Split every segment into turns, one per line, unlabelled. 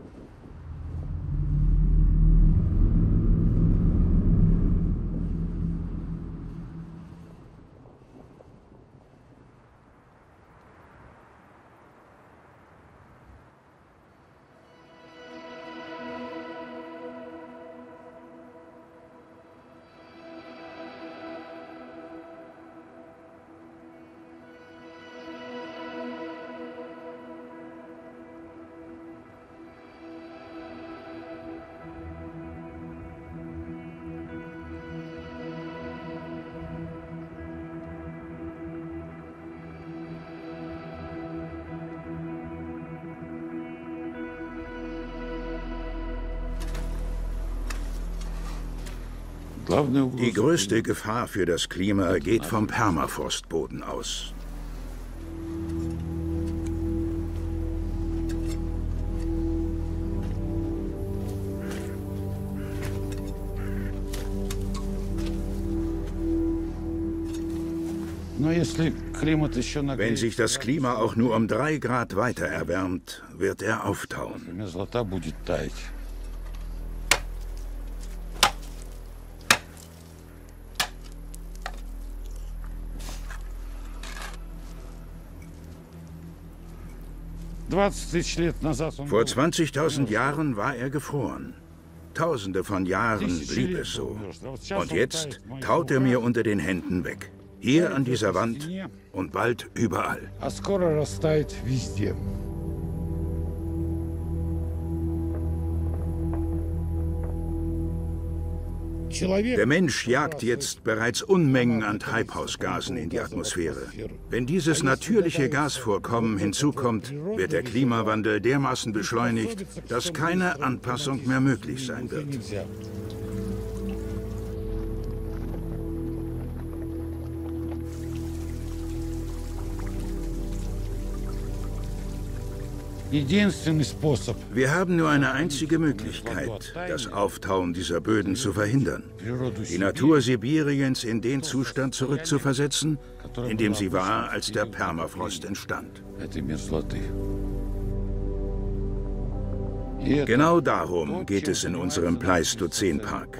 Die größte Gefahr für das Klima geht vom Permafrostboden aus. Wenn sich das Klima auch nur um 3 Grad weiter erwärmt, wird er auftauen. Vor 20.000 Jahren war er gefroren. Tausende von Jahren blieb es so. Und jetzt taut er mir unter den Händen weg. Hier an dieser Wand und bald überall. Der Mensch jagt jetzt bereits Unmengen an Treibhausgasen in die Atmosphäre. Wenn dieses natürliche Gasvorkommen hinzukommt, wird der Klimawandel dermaßen beschleunigt, dass keine Anpassung mehr möglich sein wird. Wir haben nur eine einzige Möglichkeit, das Auftauen dieser Böden zu verhindern. Die Natur Sibiriens in den Zustand zurückzuversetzen, in dem sie war, als der Permafrost entstand. Genau darum geht es in unserem Pleistozänpark.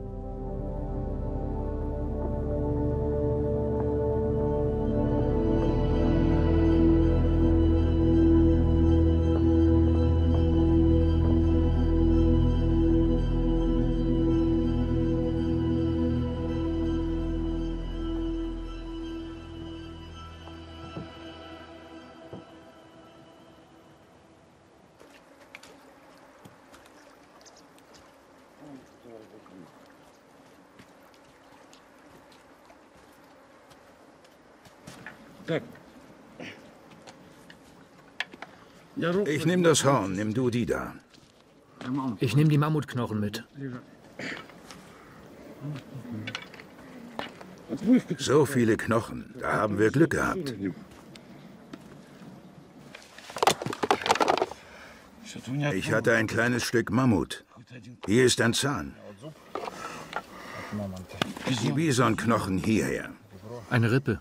Ich nehme das Horn, nimm du die da.
Ich nehme die Mammutknochen mit.
So viele Knochen, da haben wir Glück gehabt. Ich hatte ein kleines Stück Mammut. Hier ist ein Zahn. Die Bisonknochen hierher.
Eine Rippe.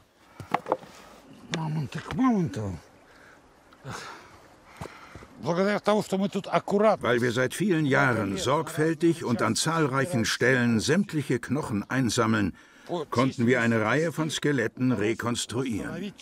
Weil wir seit vielen Jahren sorgfältig und an zahlreichen Stellen sämtliche Knochen einsammeln, konnten wir eine Reihe von Skeletten rekonstruieren.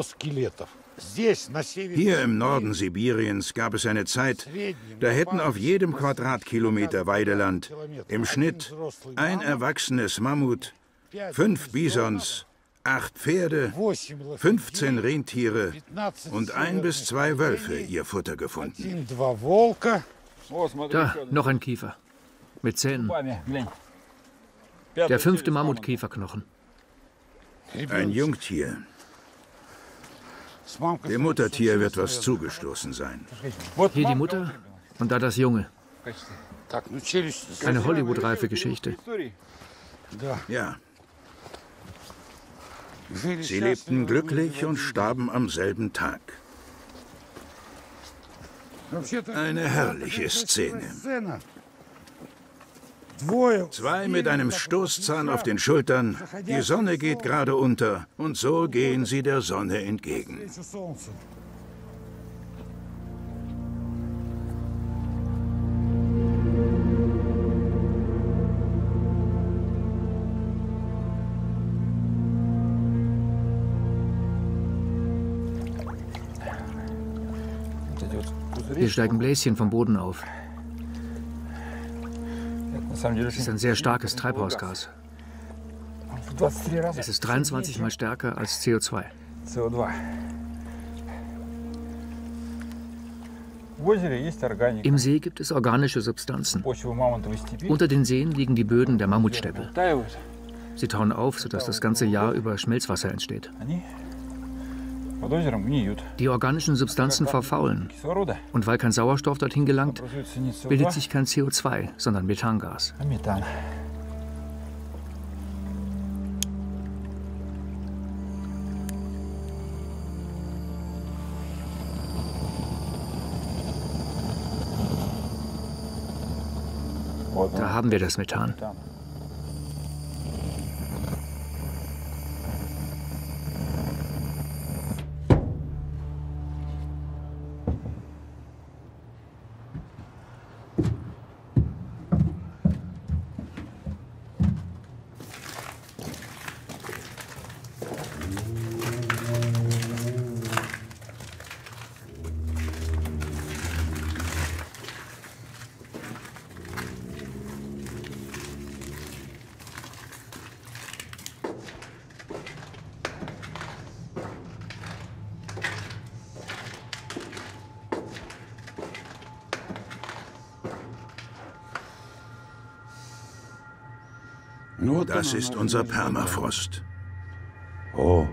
Hier im Norden Sibiriens gab es eine Zeit, da hätten auf jedem Quadratkilometer Weideland im Schnitt ein erwachsenes Mammut, 5 Bisons, 8 Pferde, 15 Rentiere und 1 bis 2 Wölfe ihr Futter gefunden.
Da, noch ein Kiefer. Mit Zähnen. Der 5. Mammutkieferknochen.
Ein Jungtier. Dem Muttertier wird was zugestoßen sein.
Hier die Mutter und da das Junge. Eine Hollywood-reife Geschichte.
Ja. Sie lebten glücklich und starben am selben Tag. Eine herrliche Szene. 2 mit einem Stoßzahn auf den Schultern, die Sonne geht gerade unter und so gehen sie der Sonne entgegen.
Hier steigen Bläschen vom Boden auf. Es ist ein sehr starkes Treibhausgas. Es ist 23 Mal stärker als CO2. Im See gibt es organische Substanzen. Unter den Seen liegen die Böden der Mammutsteppe. Sie tauen auf, sodass das ganze Jahr über Schmelzwasser entsteht. Die organischen Substanzen verfaulen. Und weil kein Sauerstoff dorthin gelangt, bildet sich kein CO2, sondern Methangas. Da haben wir das Methan.
Das ist unser Permafrost.
Oh.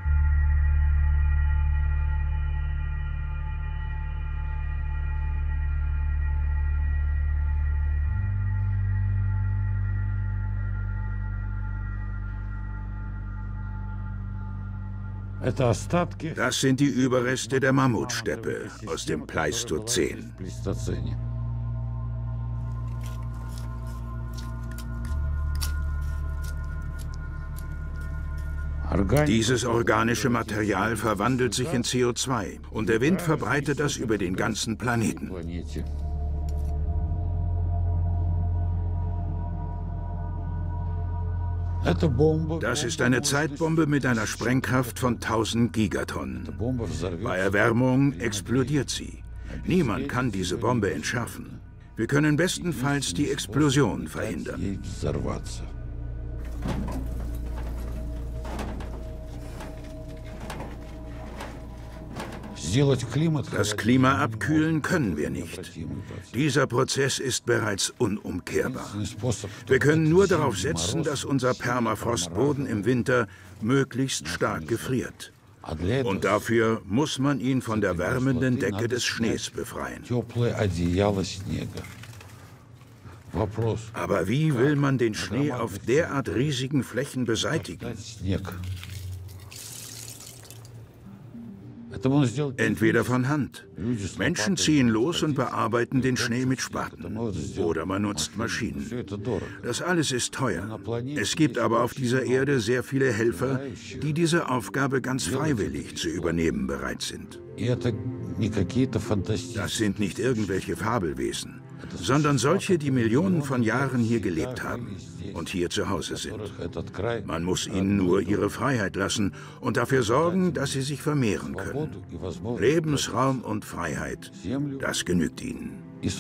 Das sind die Überreste der Mammutsteppe aus dem Pleistozän. Dieses organische Material verwandelt sich in CO2 und der Wind verbreitet das über den ganzen Planeten. Das ist eine Zeitbombe mit einer Sprengkraft von 1000 Gigatonnen. Bei Erwärmung explodiert sie. Niemand kann diese Bombe entschärfen. Wir können bestenfalls die Explosion verhindern. Das Klima abkühlen können wir nicht. Dieser Prozess ist bereits unumkehrbar. Wir können nur darauf setzen, dass unser Permafrostboden im Winter möglichst stark gefriert. Und dafür muss man ihn von der wärmenden Decke des Schnees befreien. Aber wie will man den Schnee auf derart riesigen Flächen beseitigen? Entweder von Hand. Menschen ziehen los und bearbeiten den Schnee mit Spaten. Oder man nutzt Maschinen. Das alles ist teuer. Es gibt aber auf dieser Erde sehr viele Helfer, die diese Aufgabe ganz freiwillig zu übernehmen bereit sind. Das sind nicht irgendwelche Fabelwesen, sondern solche, die Millionen von Jahren hier gelebt haben und hier zu Hause sind. Man muss ihnen nur ihre Freiheit lassen und dafür sorgen, dass sie sich vermehren können. Lebensraum und Freiheit, das genügt ihnen.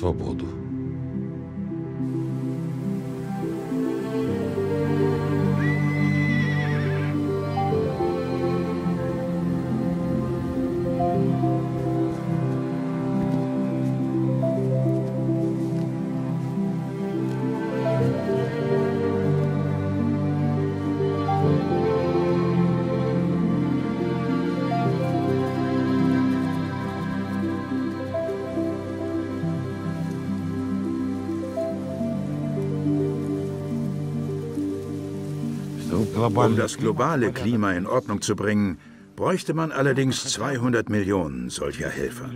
Um das globale Klima in Ordnung zu bringen, bräuchte man allerdings 200 Millionen solcher Helfer.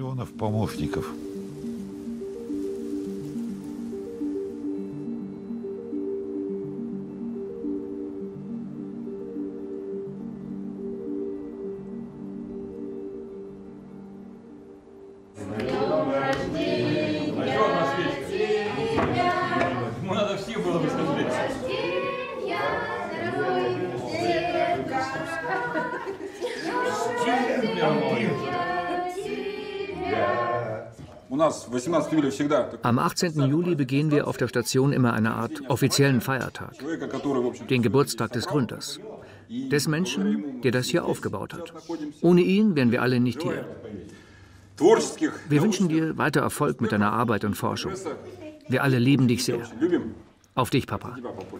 Am 18. Juli begehen wir auf der Station immer eine Art offiziellen Feiertag, den Geburtstag des Gründers, des Menschen, der das hier aufgebaut hat. Ohne ihn wären wir alle nicht hier. Wir wünschen dir weiter Erfolg mit deiner Arbeit und Forschung. Wir alle lieben dich sehr. Auf dich, Papa.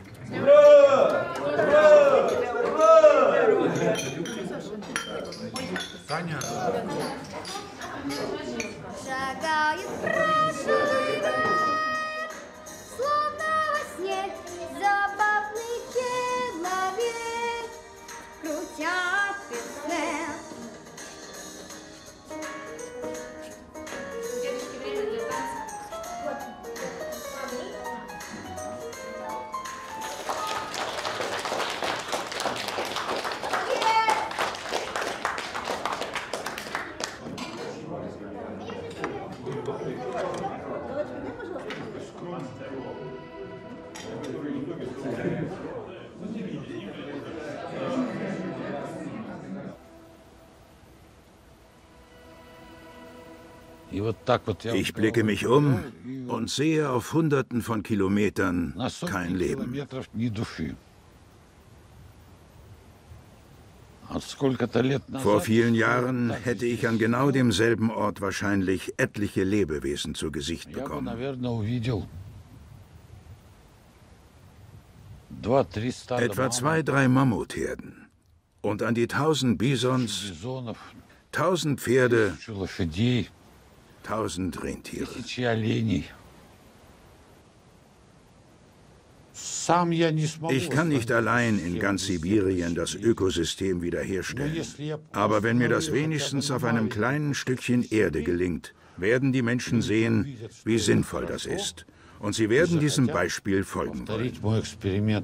Шагает крашеный мир, словно во сне забавный человек, крутят песне.
Ich blicke mich um und sehe auf Hunderten von Kilometern kein Leben. Vor vielen Jahren hätte ich an genau demselben Ort wahrscheinlich etliche Lebewesen zu Gesicht bekommen. Etwa 2, 3 Mammutherden und an die 1000 Bisons, 1000 Pferde, 1000 Rentiere. Ich kann nicht allein in ganz Sibirien das Ökosystem wiederherstellen. Aber wenn mir das wenigstens auf einem kleinen Stückchen Erde gelingt, werden die Menschen sehen, wie sinnvoll das ist. Und sie werden diesem Beispiel folgen wollen.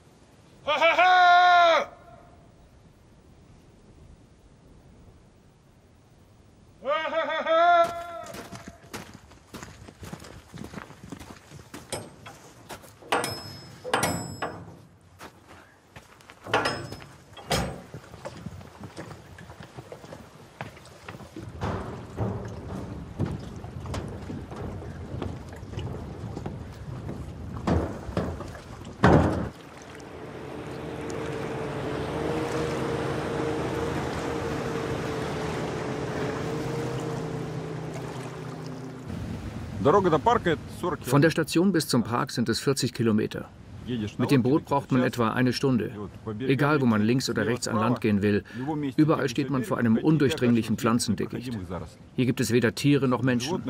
Von der Station bis zum Park sind es 40 Kilometer. Mit dem Boot braucht man etwa eine Stunde. Egal, wo man links oder rechts an Land gehen will, überall steht man vor einem undurchdringlichen Pflanzendickicht. Hier gibt es weder Tiere noch Menschen.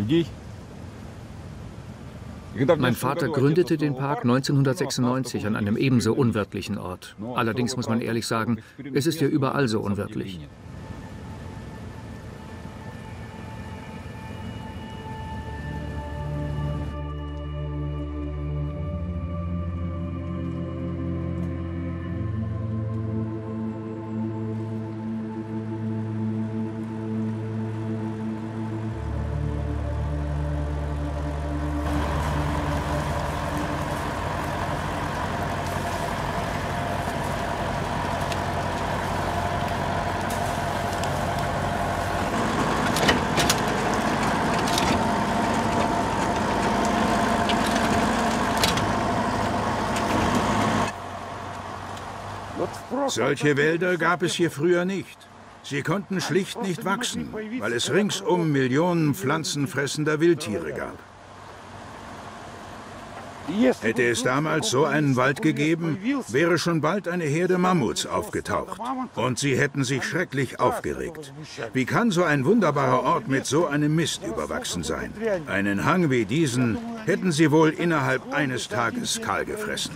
Mein Vater gründete den Park 1996 an einem ebenso unwirtlichen Ort. Allerdings muss man ehrlich sagen, es ist ja überall so unwirtlich. Solche Wälder gab es hier früher nicht. Sie konnten schlicht nicht wachsen, weil es ringsum Millionen pflanzenfressender Wildtiere gab. Hätte es damals so einen Wald gegeben, wäre schon bald eine Herde Mammuts aufgetaucht. Und sie hätten sich schrecklich aufgeregt. Wie kann so ein wunderbarer Ort mit so einem Mist überwachsen sein? Einen Hang wie diesen hätten sie wohl innerhalb eines Tages kahl gefressen.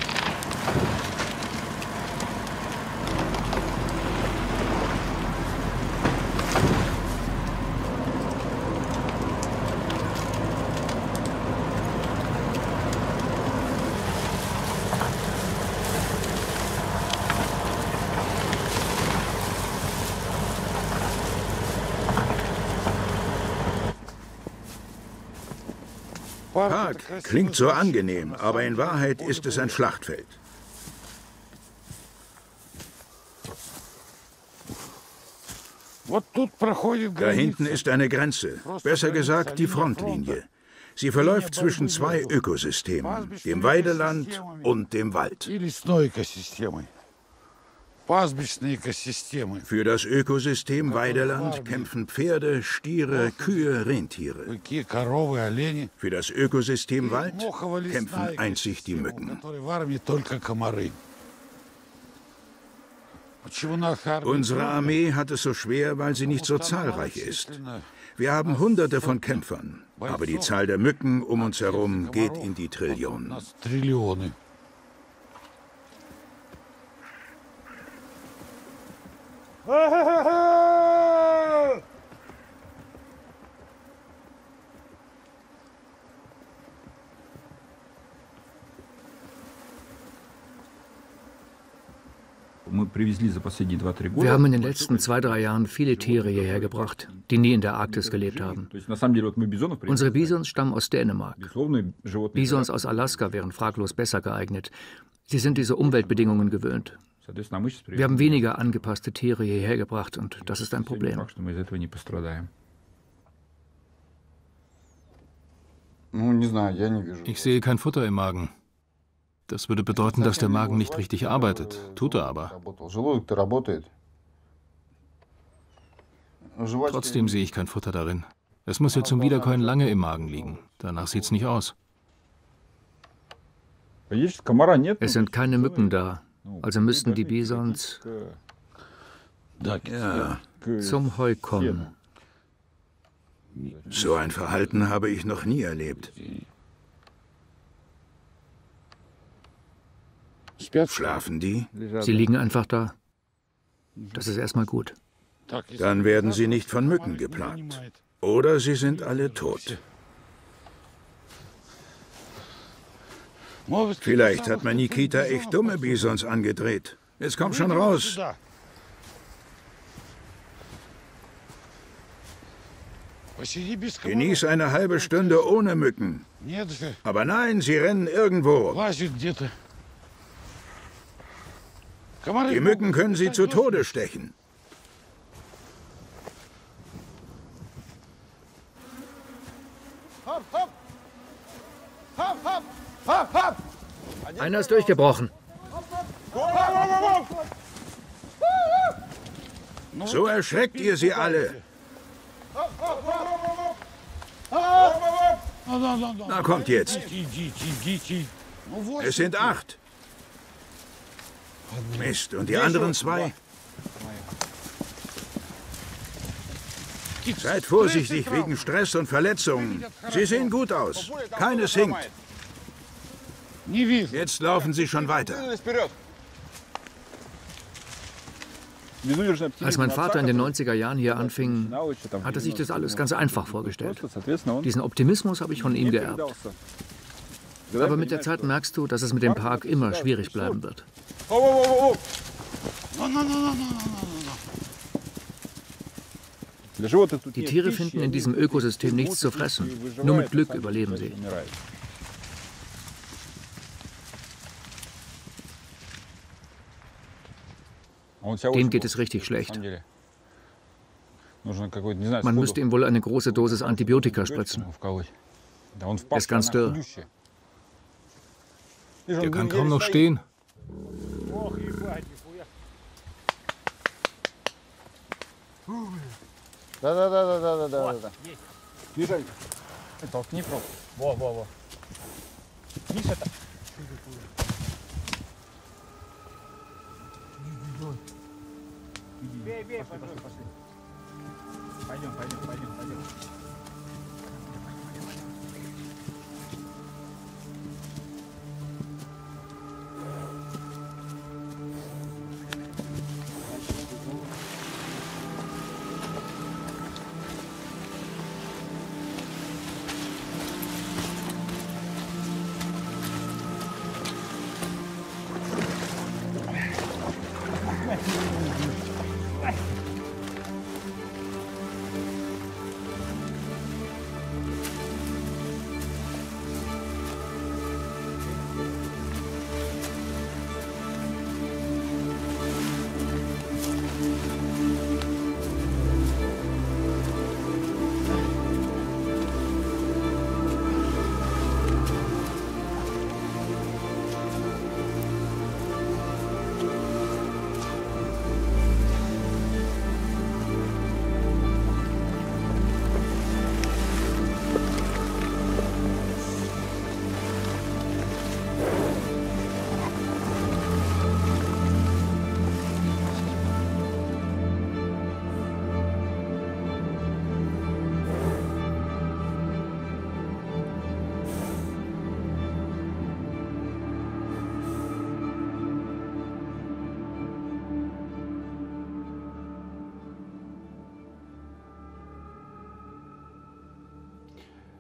Park klingt so angenehm, aber in Wahrheit ist es ein Schlachtfeld.
Da hinten ist eine Grenze, besser gesagt die Frontlinie. Sie verläuft zwischen zwei Ökosystemen, dem Weideland und dem Wald. Für das Ökosystem Weideland kämpfen Pferde, Stiere, Kühe, Rentiere. Für das Ökosystem Wald kämpfen einzig die Mücken. Unsere Armee hat es so schwer, weil sie nicht so zahlreich ist. Wir haben Hunderte von Kämpfern, aber die Zahl der Mücken um uns herum geht in die Trillionen.
Wir haben in den letzten 2-3 Jahren viele Tiere hierher gebracht, die nie in der Arktis gelebt haben. Unsere Bisons stammen aus Dänemark. Bisons aus Alaska wären fraglos besser geeignet. Sie sind diese Umweltbedingungen gewöhnt. Wir haben weniger angepasste Tiere hierher gebracht und das ist ein Problem.
Ich sehe kein Futter im Magen. Das würde bedeuten, dass der Magen nicht richtig arbeitet. Tut er aber. Trotzdem sehe ich kein Futter darin. Es muss ja zum Wiederkäuen lange im Magen liegen. Danach sieht's nicht aus.
Es sind keine Mücken da, also müssten die Bisons zum Heu kommen.
So ein Verhalten habe ich noch nie erlebt. Schlafen die?
Sie liegen einfach da. Das ist erstmal gut.
Dann werden sie nicht von Mücken geplagt. Oder sie sind alle tot. Vielleicht hat mein Nikita echt dumme Bisons angedreht. Jetzt komm schon raus. Genieß eine halbe Stunde ohne Mücken. Aber nein, sie rennen irgendwo. Die Mücken können sie zu Tode stechen.
Einer ist durchgebrochen.
So erschreckt ihr sie alle. Na, kommt jetzt. Es sind 8. Mist, und die anderen 2? Seid vorsichtig wegen Stress und Verletzungen. Sie sehen gut aus. Keines hinkt. Jetzt laufen sie schon weiter.
Als mein Vater in den 90er Jahren hier anfing, hat er sich das alles ganz einfach vorgestellt. Diesen Optimismus habe ich von ihm geerbt. Aber mit der Zeit merkst du, dass es mit dem Park immer schwierig bleiben wird. Die Tiere finden in diesem Ökosystem nichts zu fressen. Nur mit Glück überleben sie. Dem geht es richtig schlecht. Man müsste ihm wohl eine große Dosis Antibiotika spritzen. Er ist ganz dürr.
Der kann kaum noch stehen.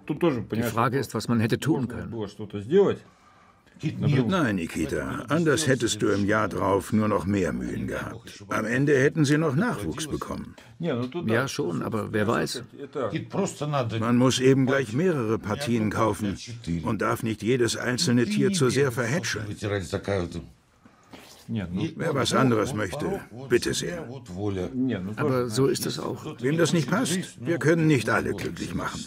Die Frage ist, was man hätte tun können.
Nein, Nikita, anders hättest du im Jahr drauf nur noch mehr Mühen gehabt. Am Ende hätten sie noch Nachwuchs bekommen.
Ja, schon, aber wer weiß.
Man muss eben gleich mehrere Partien kaufen und darf nicht jedes einzelne Tier zu sehr verhätscheln. Wer was anderes möchte, bitte sehr.
Aber so ist es auch.
Wem das nicht passt, wir können nicht alle glücklich machen.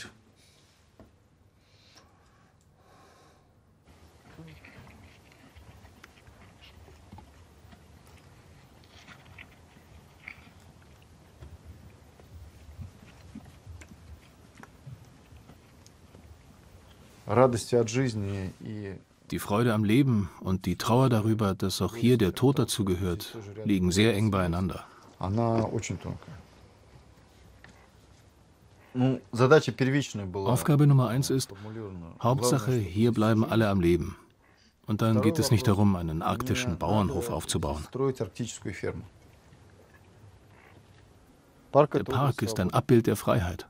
Die Freude am Leben und die Trauer darüber, dass auch hier der Tod dazugehört, liegen sehr eng beieinander. Aufgabe Nummer 1 ist, Hauptsache, hier bleiben alle am Leben. Und dann geht es nicht darum, einen arktischen Bauernhof aufzubauen. Der Park ist ein Abbild der Freiheit.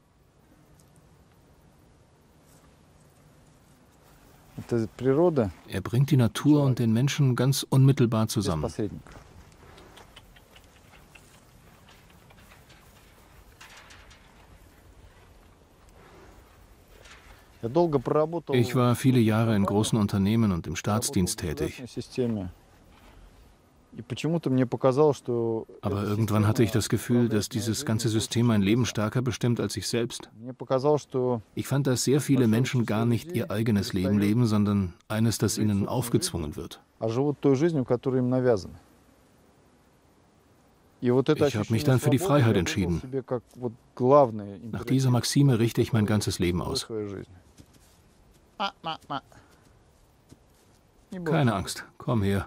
Er bringt die Natur und den Menschen ganz unmittelbar zusammen. Ich war viele Jahre in großen Unternehmen und im Staatsdienst tätig. Aber irgendwann hatte ich das Gefühl, dass dieses ganze System mein Leben stärker bestimmt als ich selbst. Ich fand, dass sehr viele Menschen gar nicht ihr eigenes Leben leben, sondern eines, das ihnen aufgezwungen wird. Ich habe mich dann für die Freiheit entschieden. Nach dieser Maxime richte ich mein ganzes Leben aus. Keine Angst, komm her.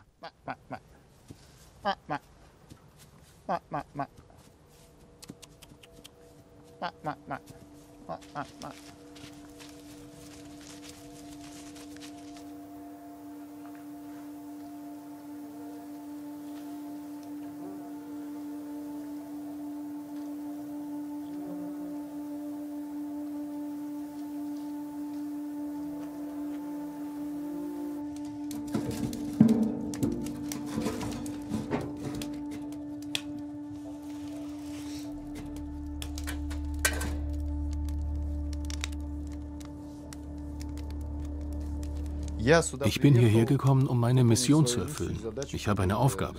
Ich bin hierher gekommen, um meine Mission zu erfüllen. Ich habe eine Aufgabe.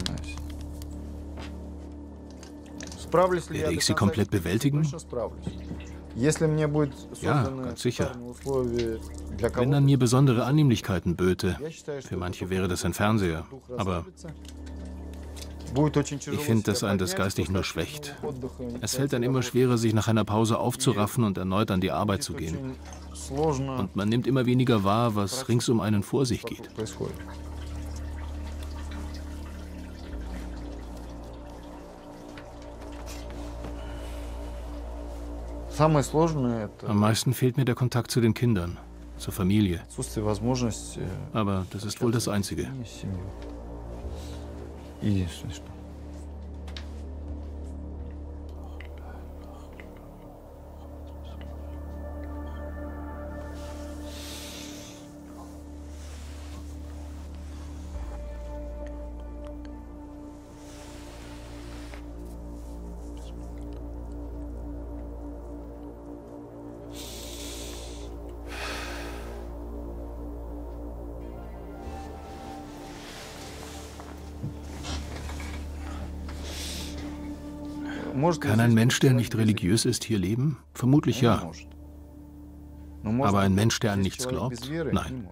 Werde ich sie komplett bewältigen? Ja, ganz sicher. Wenn man mir besondere Annehmlichkeiten böte, für manche wäre das ein Fernseher, aber ich finde, dass einen das geistig nur schwächt. Es fällt dann immer schwerer, sich nach einer Pause aufzuraffen und erneut an die Arbeit zu gehen. Und man nimmt immer weniger wahr, was rings um einen vor sich geht. Am meisten fehlt mir der Kontakt zu den Kindern, zur Familie. Aber das ist wohl das Einzige. Kann ein Mensch, der nicht religiös ist, hier leben? Vermutlich ja. Aber ein Mensch, der an nichts glaubt? Nein.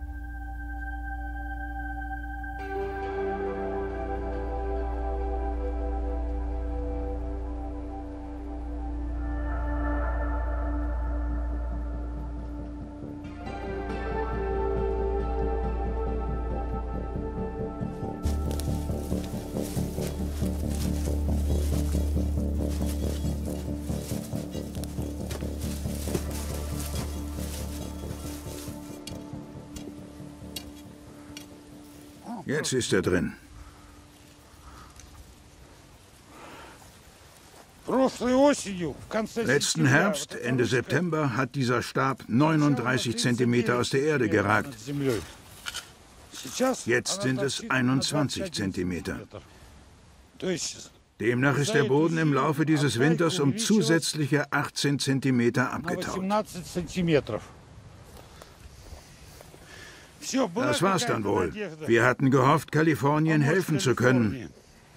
Jetzt ist er drin. Letzten Herbst, Ende September, hat dieser Stab 39 Zentimeter aus der Erde geragt. Jetzt sind es 21 Zentimeter. Demnach ist der Boden im Laufe dieses Winters um zusätzliche 18 Zentimeter abgetaut. Das war's dann wohl. Wir hatten gehofft, Kalifornien helfen zu können.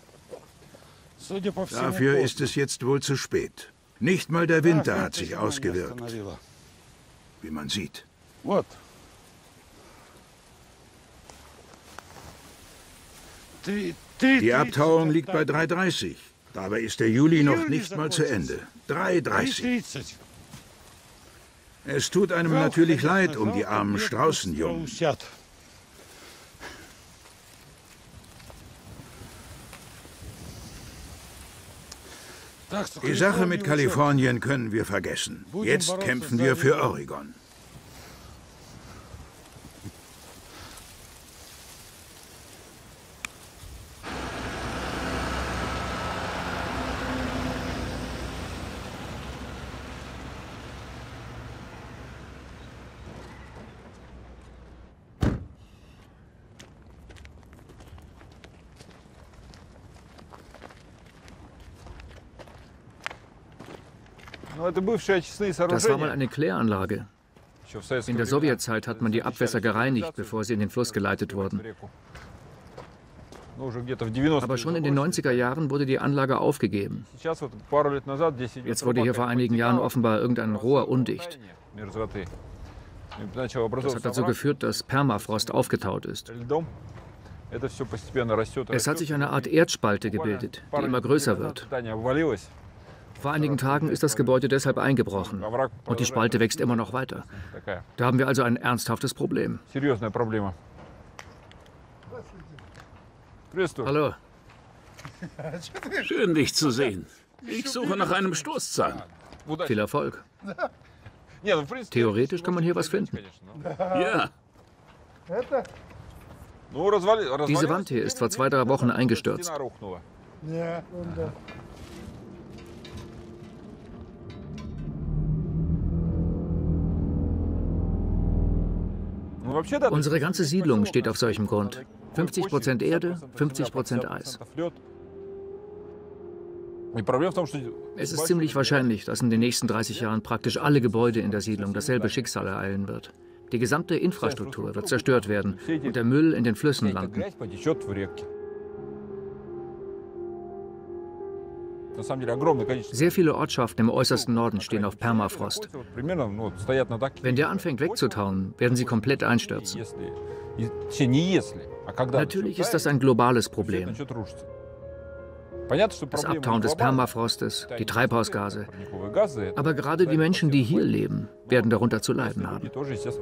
Dafür ist es jetzt wohl zu spät. Nicht mal der Winter hat sich ausgewirkt, wie man sieht. Die Abtauung liegt bei 3,30. Dabei ist der Juli noch nicht mal zu Ende. 3,30. Es tut einem natürlich leid um die armen Straußenjungen. Die Sache mit Kalifornien können wir vergessen. Jetzt kämpfen wir für Oregon.
Das war mal eine Kläranlage. In der Sowjetzeit hat man die Abwässer gereinigt, bevor sie in den Fluss geleitet wurden. Aber schon in den 90er Jahren wurde die Anlage aufgegeben. Jetzt wurde hier vor einigen Jahren offenbar irgendein Rohr undicht. Das hat dazu geführt, dass Permafrost aufgetaut ist. Es hat sich eine Art Erdspalte gebildet, die immer größer wird. Vor einigen Tagen ist das Gebäude deshalb eingebrochen und die Spalte wächst immer noch weiter. Da haben wir also ein ernsthaftes Problem. Hallo.
Schön, dich zu sehen. Ich suche nach einem Stoßzahn.
Viel Erfolg. Theoretisch kann man hier was finden.
Ja.
Diese Wand hier ist vor 2-3 Wochen eingestürzt. Unsere ganze Siedlung steht auf solchem Grund. 50% Erde, 50% Eis. Es ist ziemlich wahrscheinlich, dass in den nächsten 30 Jahren praktisch alle Gebäude in der Siedlung dasselbe Schicksal ereilen wird. Die gesamte Infrastruktur wird zerstört werden und der Müll in den Flüssen landen. Sehr viele Ortschaften im äußersten Norden stehen auf Permafrost. Wenn der anfängt wegzutauen, werden sie komplett einstürzen. Natürlich ist das ein globales Problem. Das Abtauen des Permafrostes, die Treibhausgase. Aber gerade die Menschen, die hier leben, werden darunter zu leiden haben.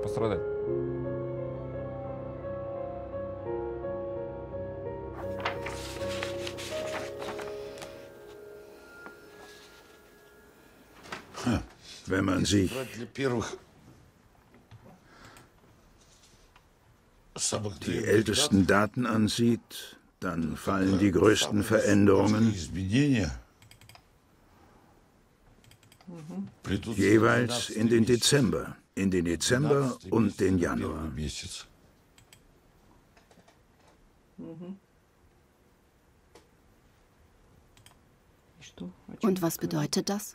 Wenn man sich die ältesten Daten ansieht, dann fallen die größten Veränderungen jeweils in den Dezember und den Januar.
Und was bedeutet das?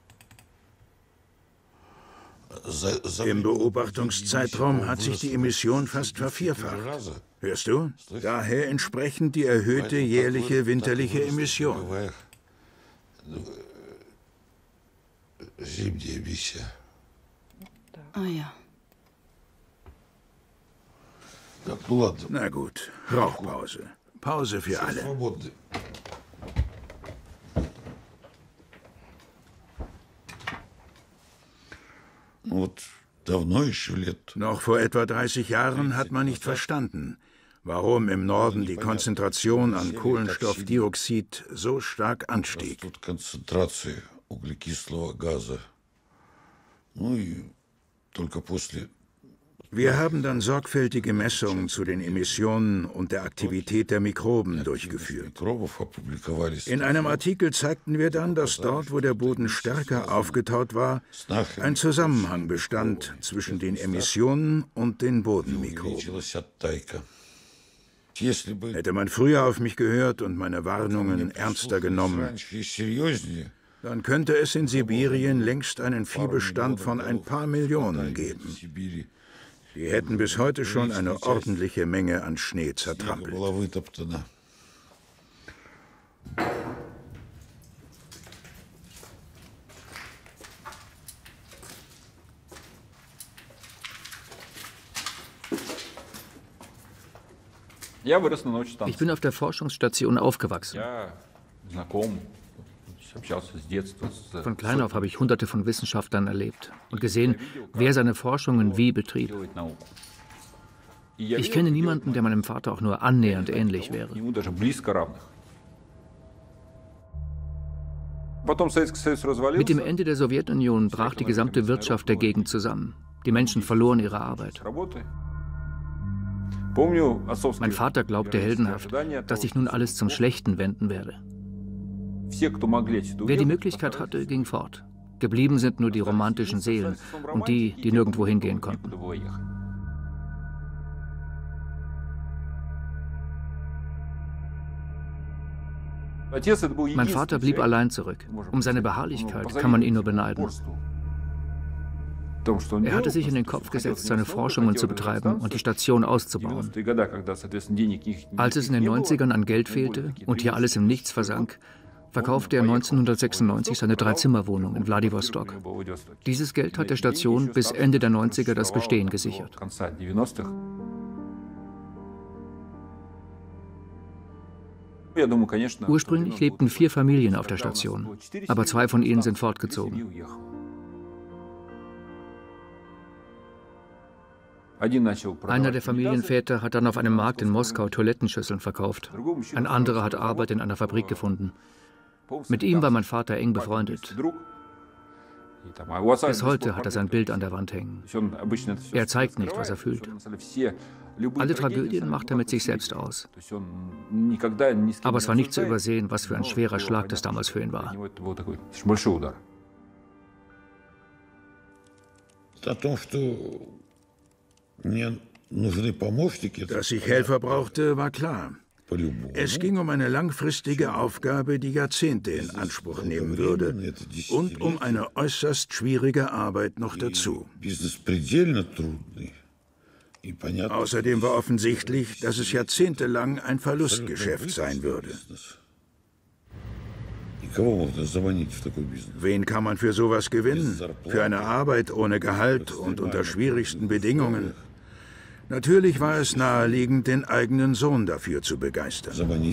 Im Beobachtungszeitraum hat sich die Emission fast vervierfacht. Hörst du? Daher entsprechend die erhöhte jährliche winterliche Emission.
Oh ja.
Na gut, Rauchpause. Pause für alle. Noch vor etwa 30 Jahren hat man nicht verstanden, warum im Norden die Konzentration an Kohlenstoffdioxid so stark anstieg. Wir haben dann sorgfältige Messungen zu den Emissionen und der Aktivität der Mikroben durchgeführt. In einem Artikel zeigten wir dann, dass dort, wo der Boden stärker aufgetaut war, ein Zusammenhang bestand zwischen den Emissionen und den Bodenmikroben. Hätte man früher auf mich gehört und meine Warnungen ernster genommen, dann könnte es in Sibirien längst einen Viehbestand von ein paar Millionen geben. Die hätten bis heute schon eine ordentliche Menge an Schnee zertrampelt.
Ich bin auf der Forschungsstation aufgewachsen. Von klein auf habe ich Hunderte von Wissenschaftlern erlebt und gesehen, wer seine Forschungen wie betrieb. Ich kenne niemanden, der meinem Vater auch nur annähernd ähnlich wäre. Mit dem Ende der Sowjetunion brach die gesamte Wirtschaft der Gegend zusammen. Die Menschen verloren ihre Arbeit. Mein Vater glaubte heldenhaft, dass sich nun alles zum Schlechten wenden werde. Wer die Möglichkeit hatte, ging fort. Geblieben sind nur die romantischen Seelen und die, die nirgendwo hingehen konnten. Mein Vater blieb allein zurück. Um seine Beharrlichkeit kann man ihn nur beneiden. Er hatte sich in den Kopf gesetzt, seine Forschungen zu betreiben und die Station auszubauen. Als es in den 90ern an Geld fehlte und hier alles im Nichts versank, verkaufte er 1996 seine 3-Zimmer-Wohnung in Wladiwostok. Dieses Geld hat der Station bis Ende der 90er das Bestehen gesichert. Ursprünglich lebten 4 Familien auf der Station, aber 2 von ihnen sind fortgezogen. Einer der Familienväter hat dann auf einem Markt in Moskau Toilettenschüsseln verkauft. Ein anderer hat Arbeit in einer Fabrik gefunden. Mit ihm war mein Vater eng befreundet. Bis heute hat er sein Bild an der Wand hängen. Er zeigt nicht, was er fühlt. Alle Tragödien macht er mit sich selbst aus. Aber es war nicht zu übersehen, was für ein schwerer Schlag das damals für ihn war.
Dass ich Helfer brauchte, war klar. Es ging um eine langfristige Aufgabe, die Jahrzehnte in Anspruch nehmen würde, und um eine äußerst schwierige Arbeit noch dazu. Außerdem war offensichtlich, dass es jahrzehntelang ein Verlustgeschäft sein würde. Wen kann man für sowas gewinnen? Für eine Arbeit ohne Gehalt und unter schwierigsten Bedingungen? Natürlich war es naheliegend, den eigenen Sohn dafür zu begeistern.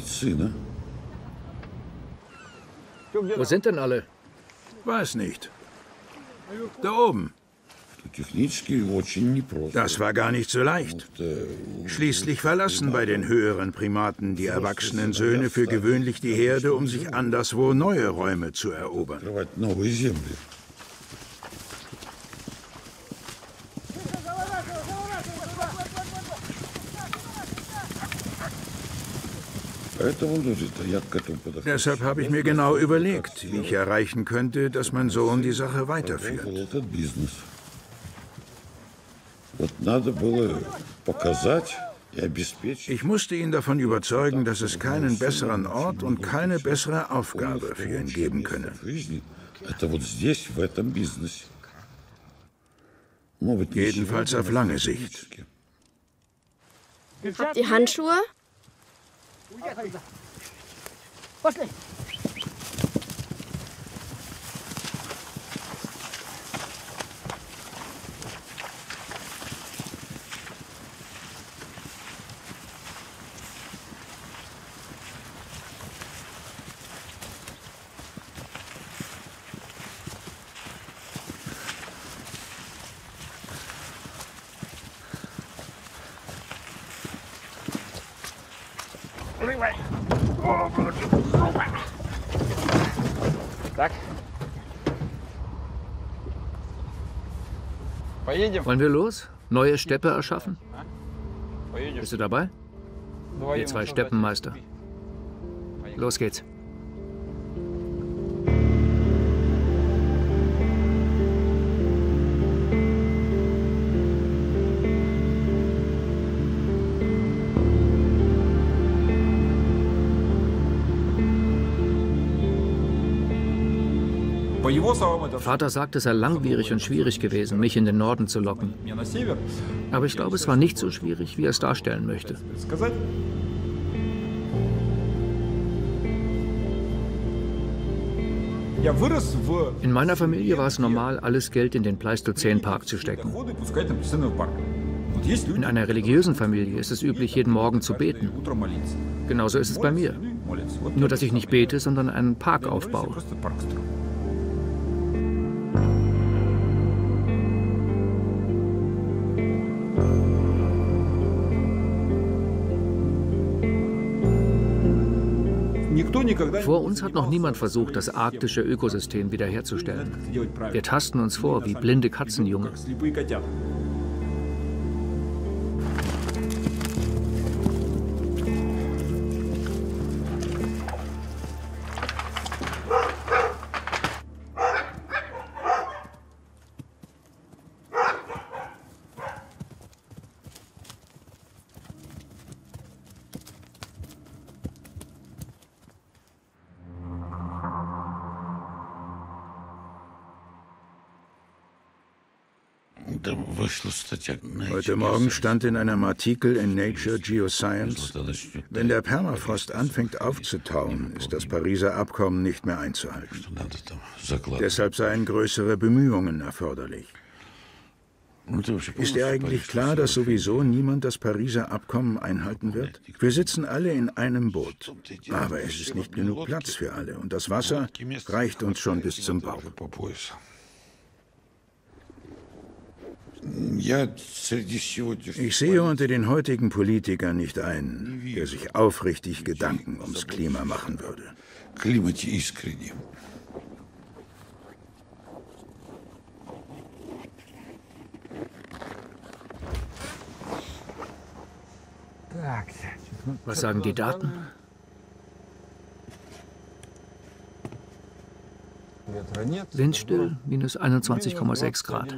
Wo sind denn alle?
Weiß nicht. Da oben. Das war gar nicht so leicht. Schließlich verlassen bei den höheren Primaten die erwachsenen Söhne für gewöhnlich die Herde, um sich anderswo neue Räume zu erobern. Deshalb habe ich mir genau überlegt, wie ich erreichen könnte, dass mein Sohn die Sache weiterführt. Ich musste ihn davon überzeugen, dass es keinen besseren Ort und keine bessere Aufgabe für ihn geben könne. Jedenfalls auf lange Sicht.
Habt ihr Handschuhe?
Wollen wir los? Neue Steppe erschaffen? Bist du dabei? Ihr zwei Steppenmeister. Los geht's. Vater sagt, es sei langwierig und schwierig gewesen, mich in den Norden zu locken. Aber ich glaube, es war nicht so schwierig, wie er es darstellen möchte. In meiner Familie war es normal, alles Geld in den Pleistozän-Park zu stecken. In einer religiösen Familie ist es üblich, jeden Morgen zu beten. Genauso ist es bei mir. Nur, dass ich nicht bete, sondern einen Park aufbaue. Vor uns hat noch niemand versucht, das arktische Ökosystem wiederherzustellen. Wir tasten uns vor wie blinde Katzenjunge.
Heute Morgen stand in einem Artikel in Nature Geoscience, wenn der Permafrost anfängt aufzutauen, ist das Pariser Abkommen nicht mehr einzuhalten. Deshalb seien größere Bemühungen erforderlich. Ist dir eigentlich klar, dass sowieso niemand das Pariser Abkommen einhalten wird? Wir sitzen alle in einem Boot, aber es ist nicht genug Platz für alle und das Wasser reicht uns schon bis zum Bauch. Ich sehe unter den heutigen Politikern nicht einen, der sich aufrichtig Gedanken ums Klima machen würde.
Was sagen die Daten? Windstill, minus 21,6 Grad.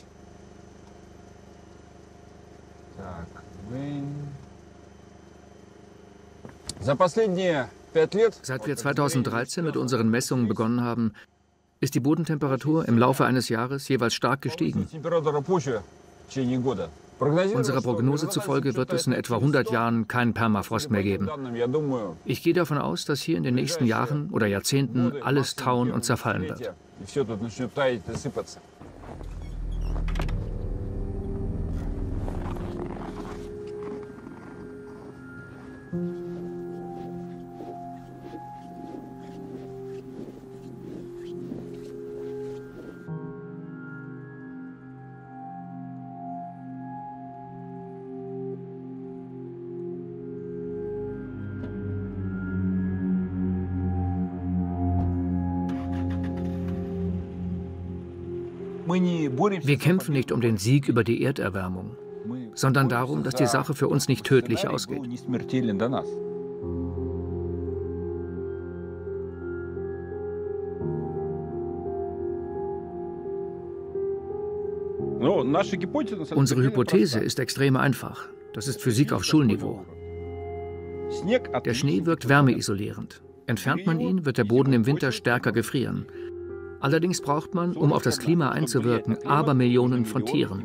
Seit wir 2013 mit unseren Messungen begonnen haben, ist die Bodentemperatur im Laufe eines Jahres jeweils stark gestiegen. Unserer Prognose zufolge wird es in etwa 100 Jahren keinen Permafrost mehr geben. Ich gehe davon aus, dass hier in den nächsten Jahren oder Jahrzehnten alles tauen und zerfallen wird. Wir kämpfen nicht um den Sieg über die Erderwärmung, sondern darum, dass die Sache für uns nicht tödlich ausgeht. Unsere Hypothese ist extrem einfach. Das ist Physik auf Schulniveau. Der Schnee wirkt wärmeisolierend. Entfernt man ihn, wird der Boden im Winter stärker gefrieren. Allerdings braucht man, um auf das Klima einzuwirken, Abermillionen von Tieren.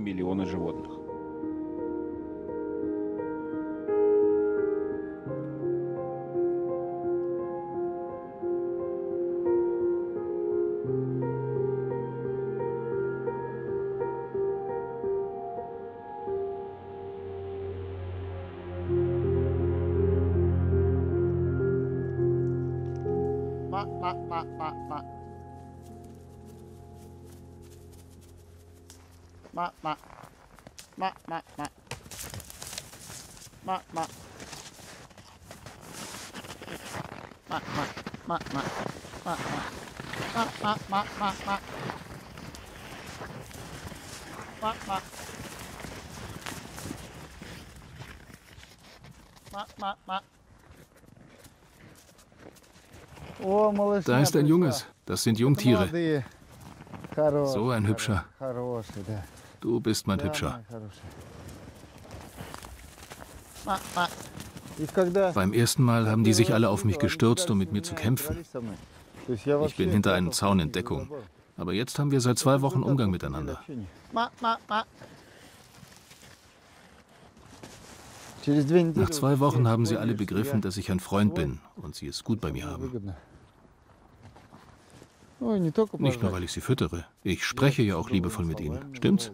Da ist ein Junges. Das sind Jungtiere. So ein Hübscher. Du bist mein Hübscher. Beim ersten Mal haben die sich alle auf mich gestürzt, um mit mir zu kämpfen. Ich bin hinter einem Zaun in Deckung. Aber jetzt haben wir seit 2 Wochen Umgang miteinander. Nach 2 Wochen haben sie alle begriffen, dass ich ein Freund bin und sie es gut bei mir haben. Nicht nur, weil ich sie füttere. Ich spreche ja auch liebevoll mit ihnen. Stimmt's?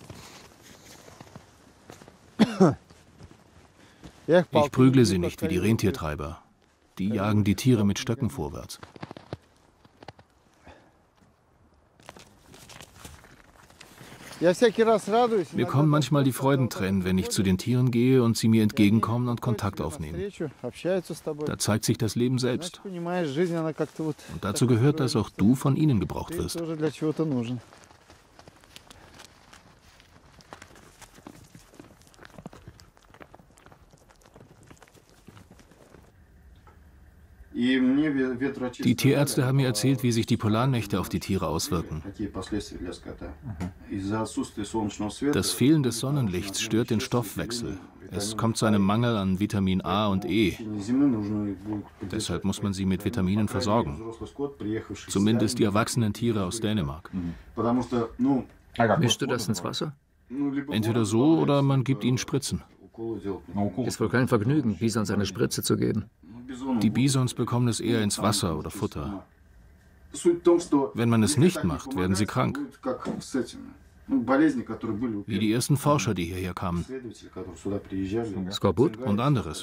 Ich prügle sie nicht wie die Rentiertreiber. Die jagen die Tiere mit Stöcken vorwärts. Mir kommen manchmal die Freudentränen, wenn ich zu den Tieren gehe und sie mir entgegenkommen und Kontakt aufnehmen. Da zeigt sich das Leben selbst. Und dazu gehört, dass auch du von ihnen gebraucht wirst. Die Tierärzte haben mir erzählt, wie sich die Polarnächte auf die Tiere auswirken. Das Fehlen des Sonnenlichts stört den Stoffwechsel. Es kommt zu einem Mangel an Vitamin A und E. Deshalb muss man sie mit Vitaminen versorgen. Zumindest die erwachsenen Tiere aus Dänemark.
Mischst du das ins Wasser?
Entweder so oder man gibt ihnen Spritzen.
Ist wohl kein Vergnügen, Bisons eine Spritze zu geben.
Die Bisons bekommen es eher ins Wasser oder Futter. Wenn man es nicht macht, werden sie krank. Wie die ersten Forscher, die hierher kamen.
Skorbut?
Und anderes.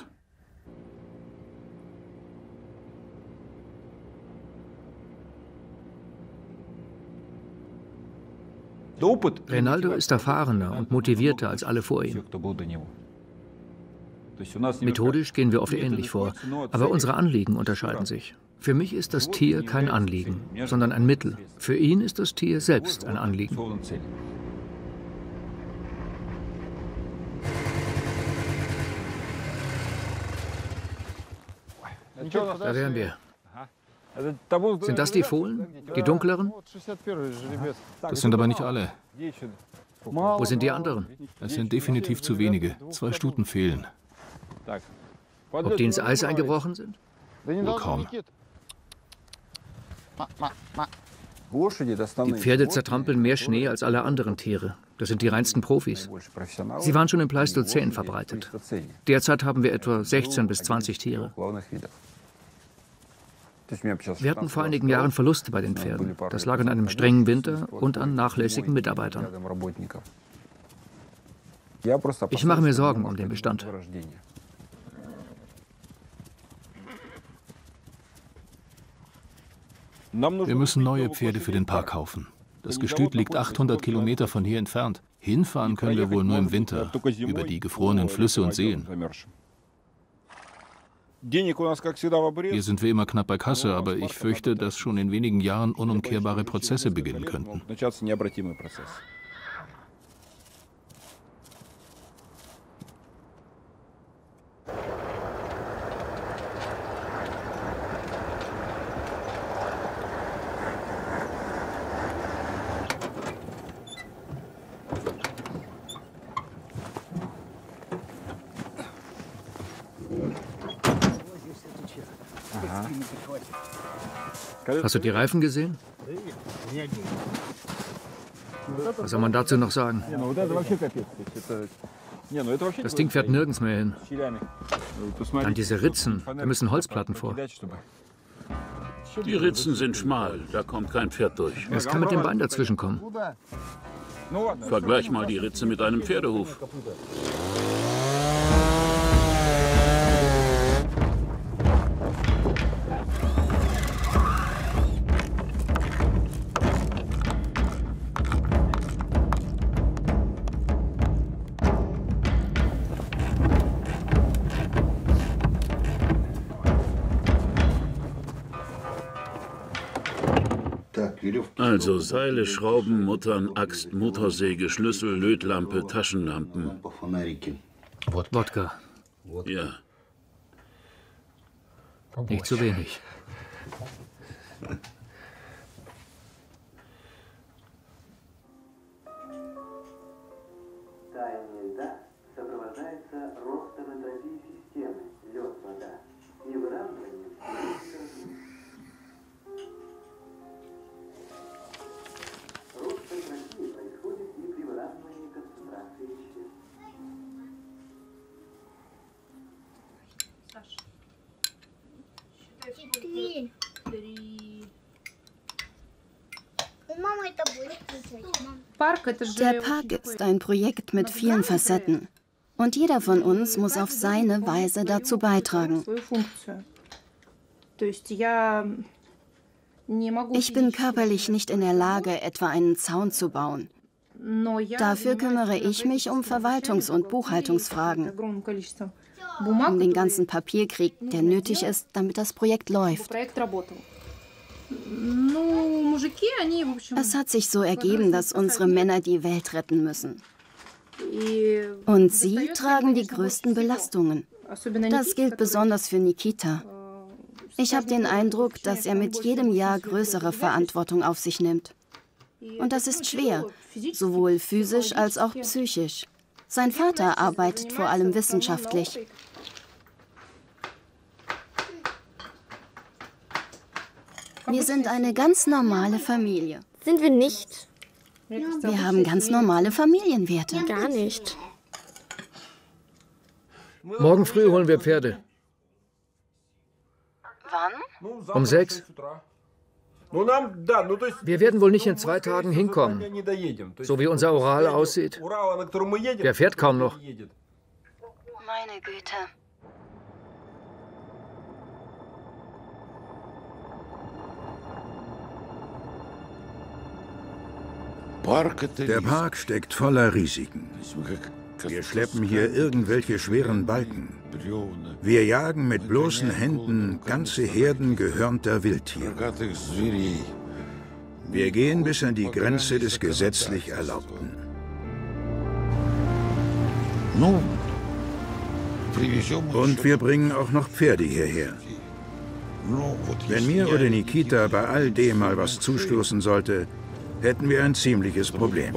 Reinaldo ist erfahrener und motivierter als alle vor ihm. Methodisch gehen wir oft ähnlich vor, aber unsere Anliegen unterscheiden sich. Für mich ist das Tier kein Anliegen, sondern ein Mittel. Für ihn ist das Tier selbst ein Anliegen. Da wären wir. Sind das die Fohlen? Die dunkleren?
Das sind aber nicht alle.
Wo sind die anderen?
Es sind definitiv zu wenige. 2 Stuten fehlen.
Ob die ins Eis eingebrochen sind?
Wohl kaum.
Die Pferde zertrampeln mehr Schnee als alle anderen Tiere. Das sind die reinsten Profis. Sie waren schon im Pleistozän verbreitet. Derzeit haben wir etwa 16 bis 20 Tiere. Wir hatten vor einigen Jahren Verluste bei den Pferden. Das lag an einem strengen Winter und an nachlässigen Mitarbeitern. Ich mache mir Sorgen um den Bestand.
Wir müssen neue Pferde für den Park kaufen. Das Gestüt liegt 800 Kilometer von hier entfernt. Hinfahren können wir wohl nur im Winter, über die gefrorenen Flüsse und Seen. Hier sind wir immer knapp bei Kasse, aber ich fürchte, dass schon in wenigen Jahren unumkehrbare Prozesse beginnen könnten.
Hast du die Reifen gesehen? Was soll man dazu noch sagen? Das Ding fährt nirgends mehr hin. Dann diese Ritzen, da müssen Holzplatten vor.
Die Ritzen sind schmal, da kommt kein Pferd durch.
Es kann mit dem Bein dazwischen kommen.
Vergleich mal die Ritze mit einem Pferdehuf. Also Seile, Schrauben, Muttern, Axt, Motorsäge, Schlüssel, Lötlampe, Taschenlampen.
Wodka.
Ja.
Nicht zu wenig.
Der Park ist ein Projekt mit vielen Facetten. Und jeder von uns muss auf seine Weise dazu beitragen. Ich bin körperlich nicht in der Lage, etwa einen Zaun zu bauen. Dafür kümmere ich mich um Verwaltungs- und Buchhaltungsfragen. Um den ganzen Papierkrieg, der nötig ist, damit das Projekt läuft. Es hat sich so ergeben, dass unsere Männer die Welt retten müssen. Und sie tragen die größten Belastungen. Das gilt besonders für Nikita. Ich habe den Eindruck, dass er mit jedem Jahr größere Verantwortung auf sich nimmt. Und das ist schwer, sowohl physisch als auch psychisch. Sein Vater arbeitet vor allem wissenschaftlich. Wir sind eine ganz normale Familie.
Sind wir nicht?
Wir haben ganz normale Familienwerte.
Gar nicht.
Morgen früh holen wir Pferde.
Wann?
Um 6. Wir werden wohl nicht in 2 Tagen hinkommen. So wie unser Ural aussieht. Der fährt kaum noch.
Meine Güte.
Der Park steckt voller Risiken. Wir schleppen hier irgendwelche schweren Balken. Wir jagen mit bloßen Händen ganze Herden gehörnter Wildtiere. Wir gehen bis an die Grenze des gesetzlich Erlaubten. Und wir bringen auch noch Pferde hierher. Wenn mir oder Nikita bei all dem mal was zustoßen sollte, hätten wir ein ziemliches Problem.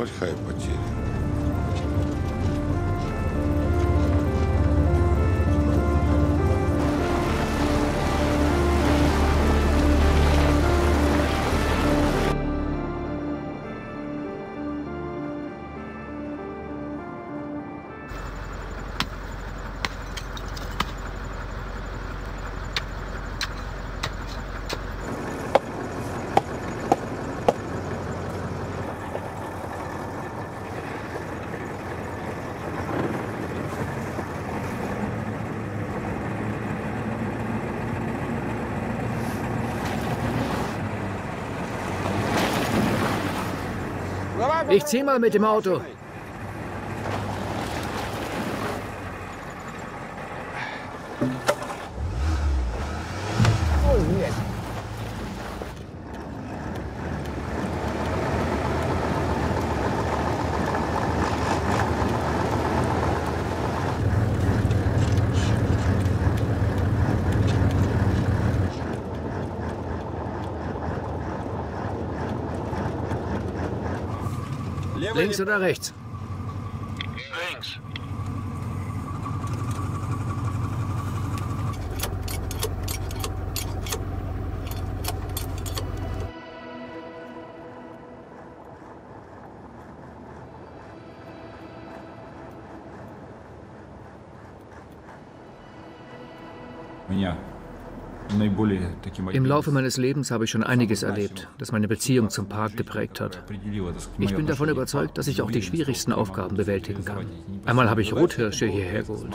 Ich zieh mal mit dem Auto. Links oder rechts?
Links.
Im Laufe meines Lebens habe ich schon einiges erlebt, das meine Beziehung zum Park geprägt hat. Ich bin davon überzeugt, dass ich auch die schwierigsten Aufgaben bewältigen kann. Einmal habe ich Rothirsche hierher geholt.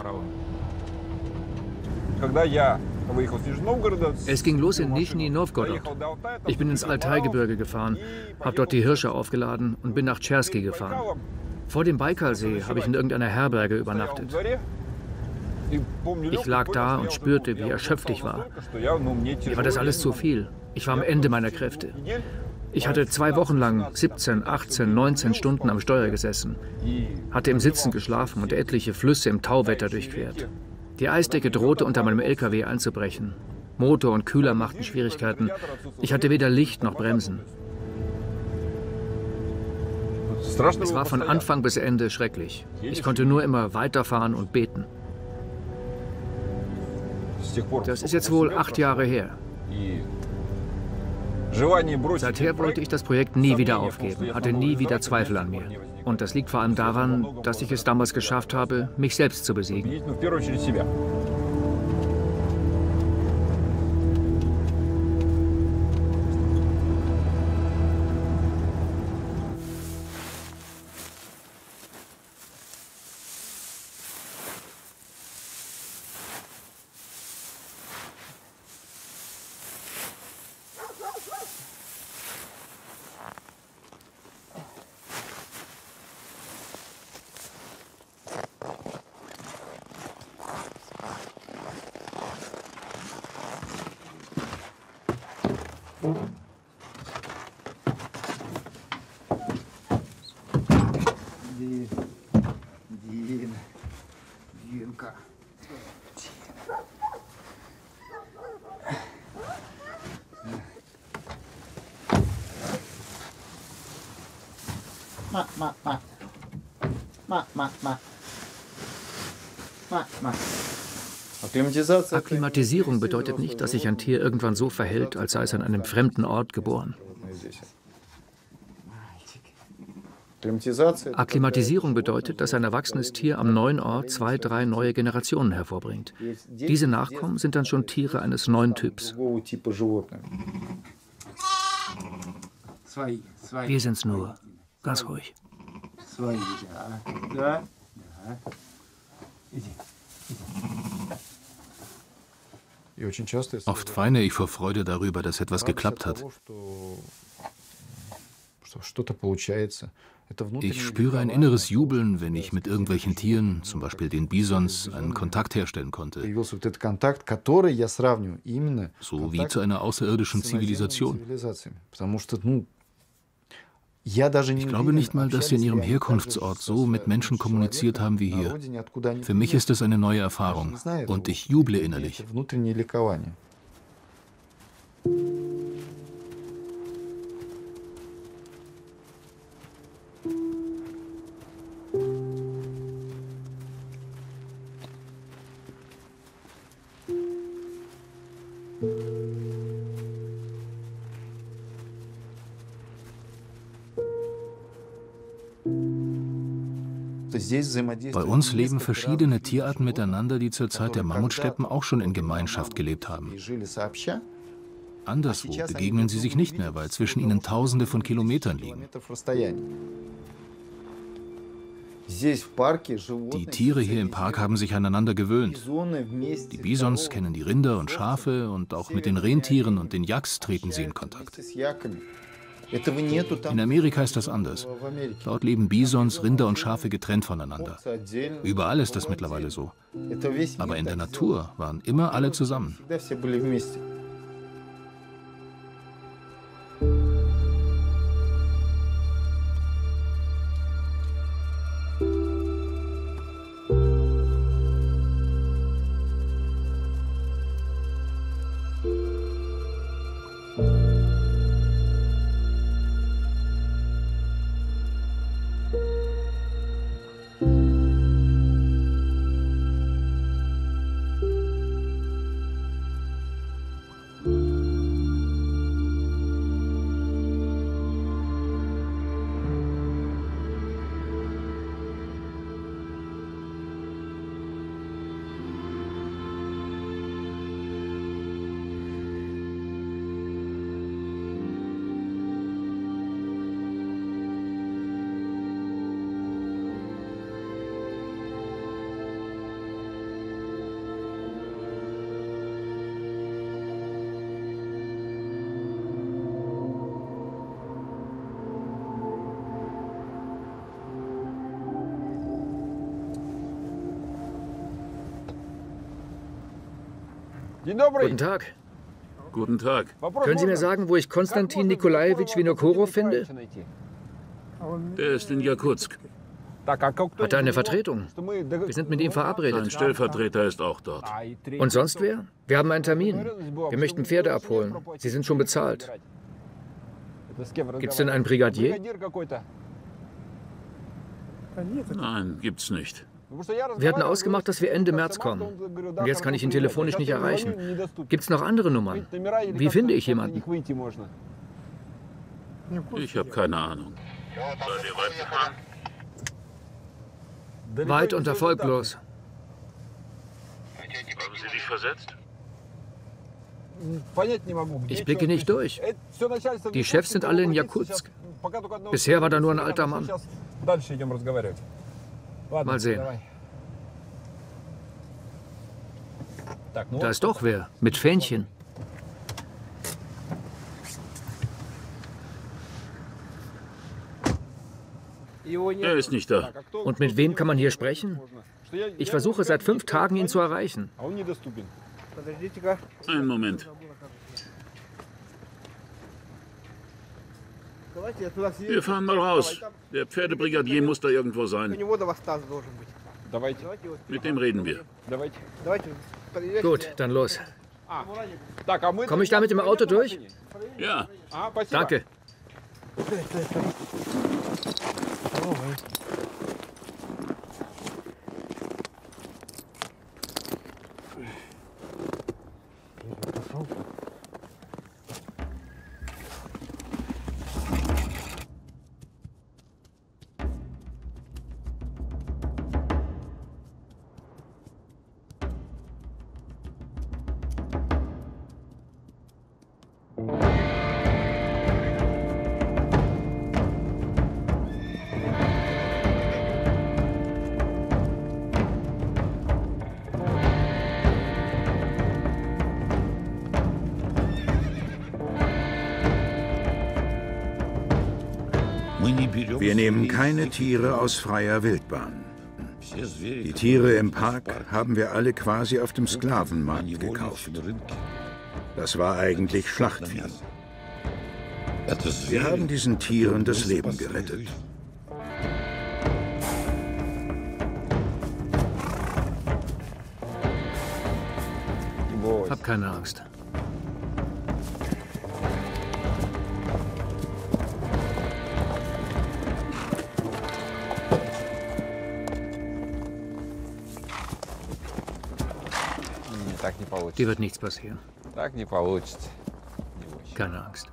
Es ging los in Nischni Nowgorod. Ich bin ins Altaigebirge gefahren, habe dort die Hirsche aufgeladen und bin nach Tscherski gefahren. Vor dem Baikalsee habe ich in irgendeiner Herberge übernachtet. Ich lag da und spürte, wie erschöpft ich war. Mir war das alles zu viel. Ich war am Ende meiner Kräfte. Ich hatte 2 Wochen lang 17, 18, 19 Stunden am Steuer gesessen, hatte im Sitzen geschlafen und etliche Flüsse im Tauwetter durchquert. Die Eisdecke drohte unter meinem LKW einzubrechen. Motor und Kühler machten Schwierigkeiten. Ich hatte weder Licht noch Bremsen. Es war von Anfang bis Ende schrecklich. Ich konnte nur immer weiterfahren und beten. Das ist jetzt wohl 8 Jahre her. Seither wollte ich das Projekt nie wieder aufgeben, hatte nie wieder Zweifel an mir. Und das liegt vor allem daran, dass ich es damals geschafft habe, mich selbst zu besiegen. Akklimatisierung bedeutet nicht, dass sich ein Tier irgendwann so verhält, als sei es an einem fremden Ort geboren. Akklimatisierung bedeutet, dass ein erwachsenes Tier am neuen Ort 2, 3 neue Generationen hervorbringt. Diese Nachkommen sind dann schon Tiere eines neuen Typs. Wir sind's nur. Ganz ruhig.
Oft weine ich vor Freude darüber, dass etwas geklappt hat. Ich spüre ein inneres Jubeln, wenn ich mit irgendwelchen Tieren, zum Beispiel den Bisons, einen Kontakt herstellen konnte. So wie zu einer außerirdischen Zivilisation. Ich glaube nicht mal, dass sie in ihrem Herkunftsort so mit Menschen kommuniziert haben wie hier. Für mich ist es eine neue Erfahrung und ich juble innerlich. Bei uns leben verschiedene Tierarten miteinander, die zur Zeit der Mammutsteppen auch schon in Gemeinschaft gelebt haben. Anderswo begegnen sie sich nicht mehr, weil zwischen ihnen Tausende von Kilometern liegen. Die Tiere hier im Park haben sich aneinander gewöhnt. Die Bisons kennen die Rinder und Schafe und auch mit den Rentieren und den Yaks treten sie in Kontakt. In Amerika ist das anders. Dort leben Bisons, Rinder und Schafe getrennt voneinander. Überall ist das mittlerweile so. Aber in der Natur waren immer alle zusammen.
Guten Tag.
Guten Tag.
Können Sie mir sagen, wo ich Konstantin Nikolajewitsch Vinokurov finde?
Der ist in Jakutsk.
Hat er eine Vertretung? Wir sind mit ihm
Sein
verabredet.
Stellvertreter ist auch dort.
Und sonst wer? Wir haben einen Termin. Wir möchten Pferde abholen. Sie sind schon bezahlt. Gibt's denn einen Brigadier?
Nein, gibt's nicht.
Wir hatten ausgemacht, dass wir Ende März kommen. Und jetzt kann ich ihn telefonisch nicht erreichen. Gibt's noch andere Nummern? Wie finde ich jemanden?
Ich habe keine Ahnung. Seid ihr weit gefahren?
Weit und erfolglos.
Haben Sie sich versetzt?
Ich blicke nicht durch. Die Chefs sind alle in Jakutsk. Bisher war da nur ein alter Mann. Mal sehen. Da ist doch wer, mit Fähnchen.
Er ist nicht da.
Und mit wem kann man hier sprechen? Ich versuche seit 5 Tagen, ihn zu erreichen.
Einen Moment. Wir fahren mal raus. Der Pferdebrigadier muss da irgendwo sein. Mit dem reden wir.
Gut, dann los. Komme ich da mit dem Auto durch?
Ja.
Danke.
Wir nehmen keine Tiere aus freier Wildbahn. Die Tiere im Park haben wir alle quasi auf dem Sklavenmarkt gekauft. Das war eigentlich Schlachtvieh. Wir haben diesen Tieren das Leben gerettet.
Hab keine Angst. Dir wird nichts passieren. Keine Angst.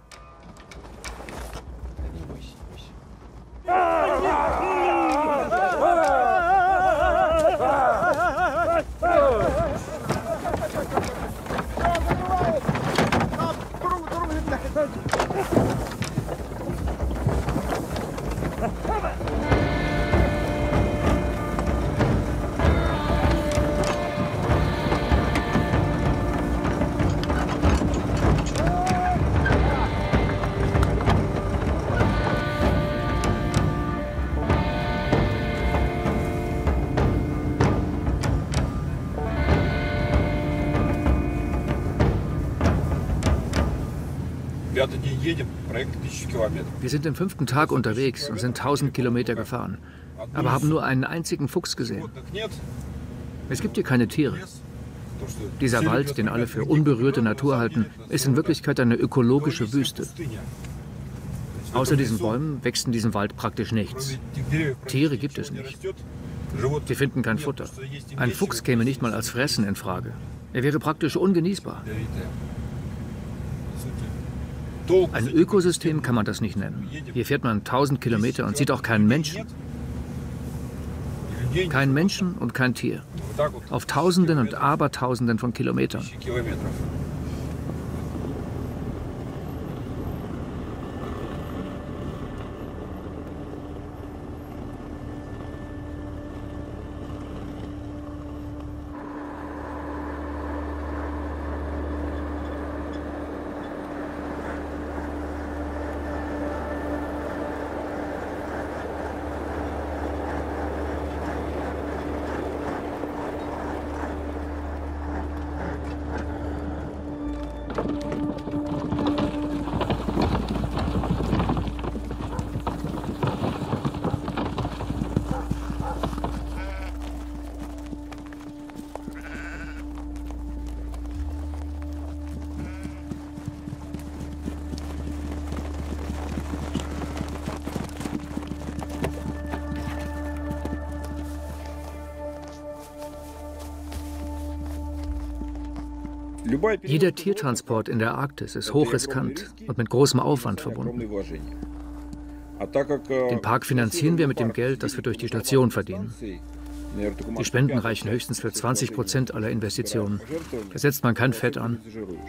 Wir sind den 5. Tag unterwegs und sind 1000 Kilometer gefahren, aber haben nur einen einzigen Fuchs gesehen. Es gibt hier keine Tiere. Dieser Wald, den alle für unberührte Natur halten, ist in Wirklichkeit eine ökologische Wüste. Außer diesen Bäumen wächst in diesem Wald praktisch nichts. Tiere gibt es nicht. Sie finden kein Futter. Ein Fuchs käme nicht mal als Fressen in Frage. Er wäre praktisch ungenießbar. Ein Ökosystem kann man das nicht nennen. Hier fährt man 1000 Kilometer und sieht auch keinen Menschen. Kein Menschen und kein Tier. Auf Tausenden und Abertausenden von Kilometern. Jeder Tiertransport in der Arktis ist hochriskant und mit großem Aufwand verbunden. Den Park finanzieren wir mit dem Geld, das wir durch die Station verdienen. Die Spenden reichen höchstens für 20% aller Investitionen. Da setzt man kein Fett an.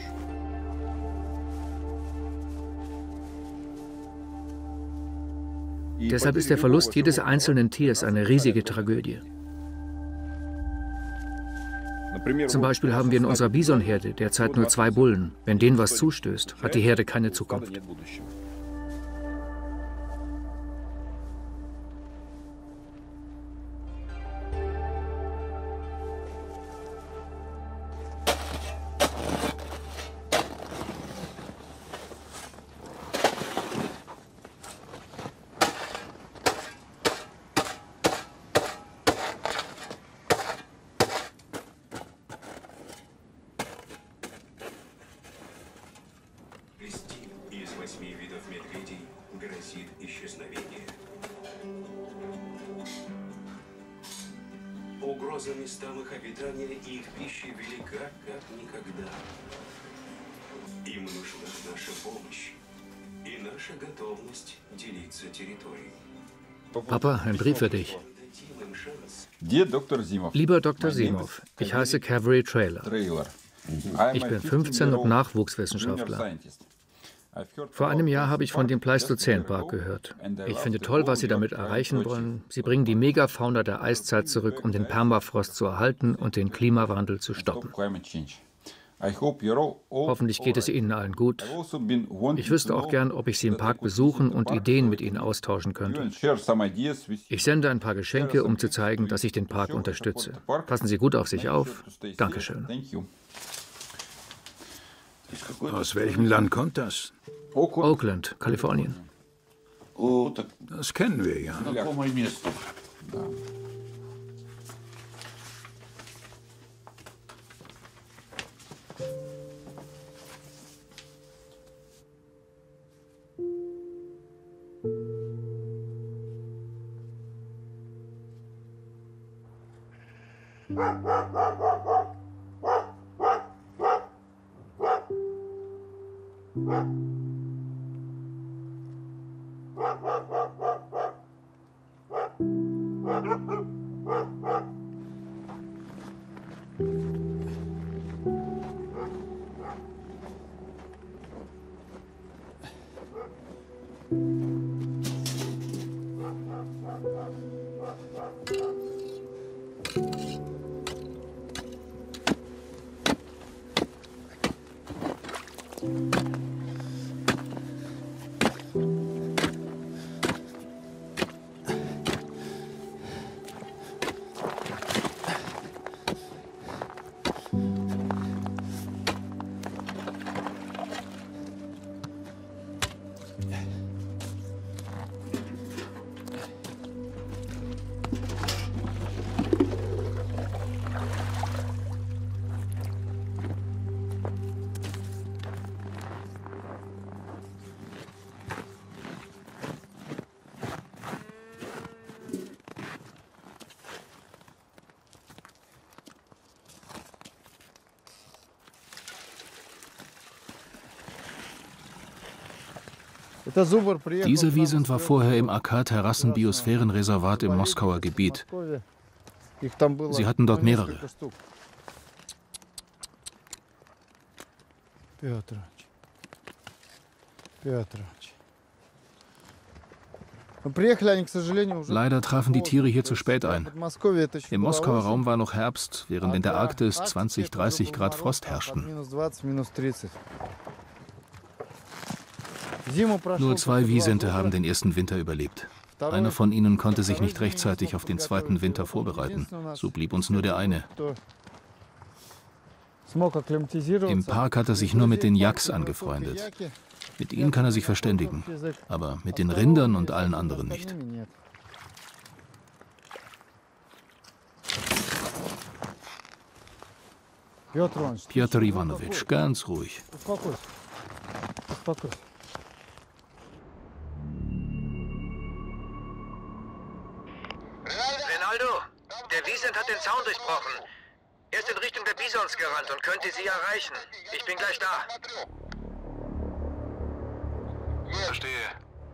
Deshalb ist der Verlust jedes einzelnen Tiers eine riesige Tragödie. Zum Beispiel haben wir in unserer Bisonherde derzeit nur 2 Bullen. Wenn denen was zustößt, hat die Herde keine Zukunft.
Угроза местам их обитания и их пищи велика, как никогда. Им нужна наша помощь и наша готовность делиться территорией.
Papa, ein Brief für dich. Lieber Dr. Simov, ich heiße Cavalry Trailer. Ich bin 15 und Nachwuchswissenschaftler. Vor einem Jahr habe ich von dem Pleistozän-Park gehört. Ich finde toll, was Sie damit erreichen wollen. Sie bringen die Megafauna der Eiszeit zurück, um den Permafrost zu erhalten und den Klimawandel zu stoppen. Hoffentlich geht es Ihnen allen gut. Ich wüsste auch gern, ob ich Sie im Park besuchen und Ideen mit Ihnen austauschen könnte. Ich sende ein paar Geschenke, um zu zeigen, dass ich den Park unterstütze. Passen Sie gut auf sich auf. Dankeschön.
Aus welchem Land kommt das?
Oakland, Kalifornien.
Das kennen wir ja.
Dieser Wiesent war vorher im AK-Terrassen-Biosphärenreservat im Moskauer Gebiet. Sie hatten dort mehrere. Leider trafen die Tiere hier zu spät ein. Im Moskauer Raum war noch Herbst, während in der Arktis 20, 30 Grad Frost herrschten. Nur 2 Wiesente haben den ersten Winter überlebt. Einer von ihnen konnte sich nicht rechtzeitig auf den zweiten Winter vorbereiten. So blieb uns nur der eine. Im Park hat er sich nur mit den Yaks angefreundet. Mit ihnen kann er sich verständigen, aber mit den Rindern und allen anderen nicht. Pjotr Iwanowitsch, ganz ruhig.
Rinaldo, der Wiesent hat den Zaun durchbrochen. Er ist in Richtung der Bisons gerannt und könnte sie erreichen. Ich bin gleich da.
Verstehe.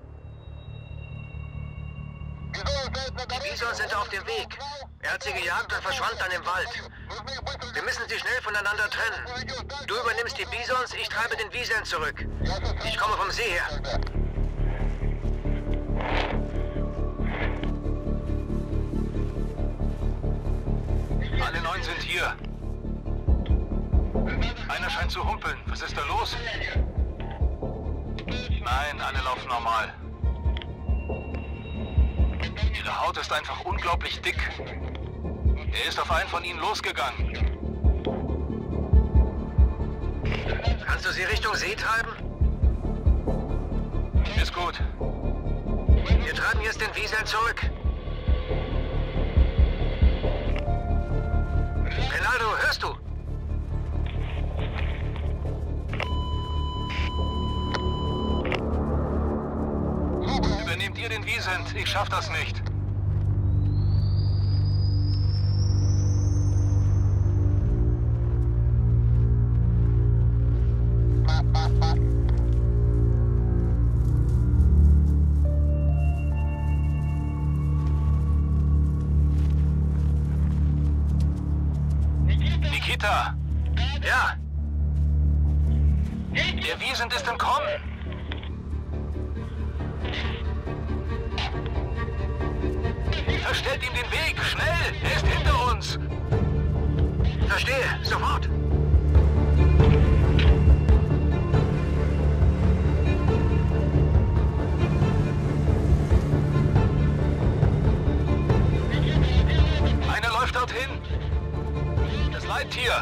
Die Bisons sind auf dem Weg. Er hat sie gejagt und verschwand dann im Wald. Wir müssen sie schnell voneinander trennen. Du übernimmst die Bisons, ich treibe den Wiesel zurück. Ich komme vom See her.
Alle 9 sind hier. Einer scheint zu humpeln. Was ist da los? Nein, alle laufen normal. Ihre Haut ist einfach unglaublich dick. Er ist auf einen von ihnen losgegangen.
Kannst du sie Richtung See treiben?
Ist gut.
Wir treiben jetzt den Wiesel zurück. Rinaldo, hörst du?
Übernehmt ihr den Wiesent? Ich schaff das nicht. Nikita!
Ja.
Der Wiesent ist entkommen! Verstellt ihm den Weg! Schnell! Er ist hinter uns!
Verstehe, sofort.
Einer läuft dorthin! Das Leittier!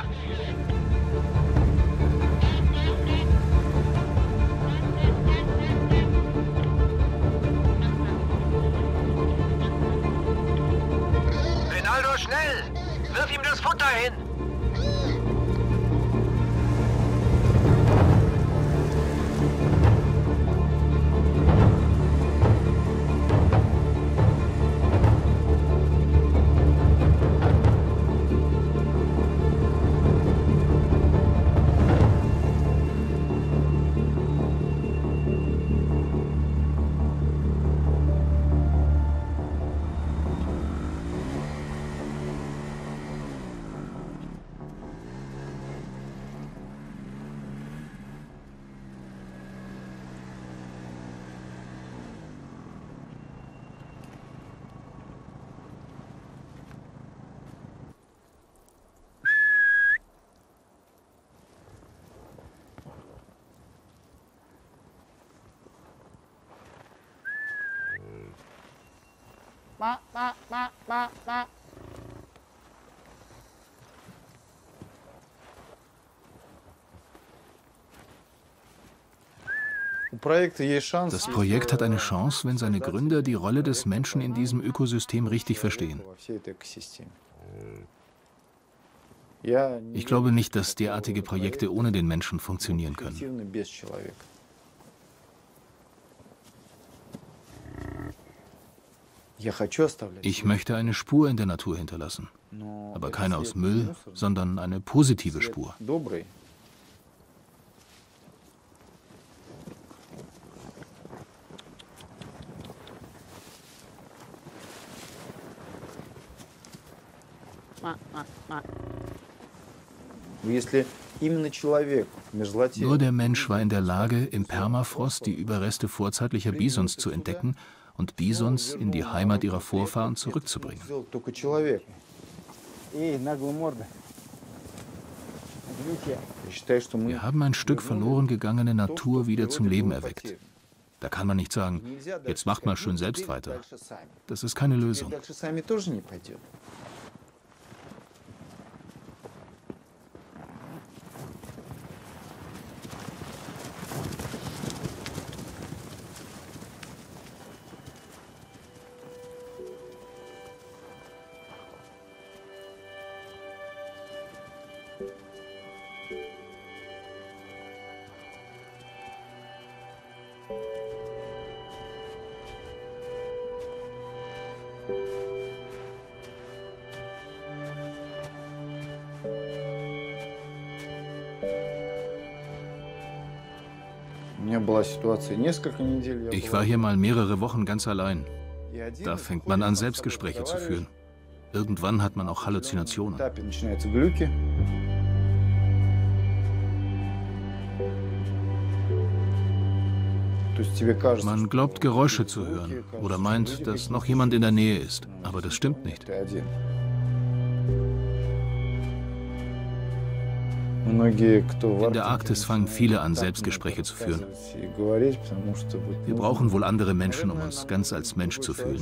Rinaldo, schnell! Wirf ihm das Futter hin!
Das Projekt hat eine Chance, wenn seine Gründer die Rolle des Menschen in diesem Ökosystem richtig verstehen. Ich glaube nicht, dass derartige Projekte ohne den Menschen funktionieren können. Ich möchte eine Spur in der Natur hinterlassen, aber keine aus Müll, sondern eine positive Spur. Nur der Mensch war in der Lage, im Permafrost die Überreste vorzeitlicher Bisons zu entdecken und Bisons in die Heimat ihrer Vorfahren zurückzubringen. Wir haben ein Stück verloren gegangene Natur wieder zum Leben erweckt. Da kann man nicht sagen, jetzt macht mal schön selbst weiter. Das ist keine Lösung. Ich war hier mal mehrere Wochen ganz allein. Da fängt man an, Selbstgespräche zu führen. Irgendwann hat man auch Halluzinationen. Man glaubt, Geräusche zu hören oder meint, dass noch jemand in der Nähe ist. Aber das stimmt nicht. In der Arktis fangen viele an, Selbstgespräche zu führen. Wir brauchen wohl andere Menschen, um uns ganz als Mensch zu fühlen.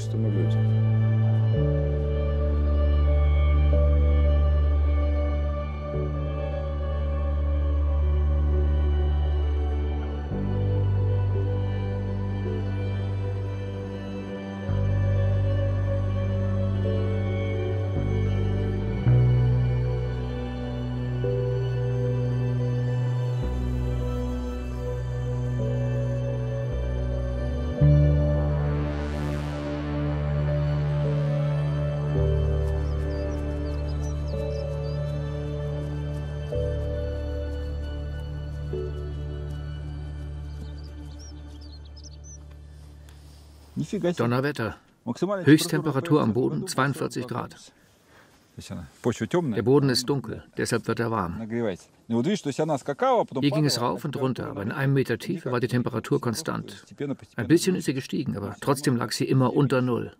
Donnerwetter. Höchsttemperatur am Boden 42 Grad. Der Boden ist dunkel, deshalb wird er warm. Hier ging es rauf und runter, aber in 1 Meter Tiefe war die Temperatur konstant. Ein bisschen ist sie gestiegen, aber trotzdem lag sie immer unter Null.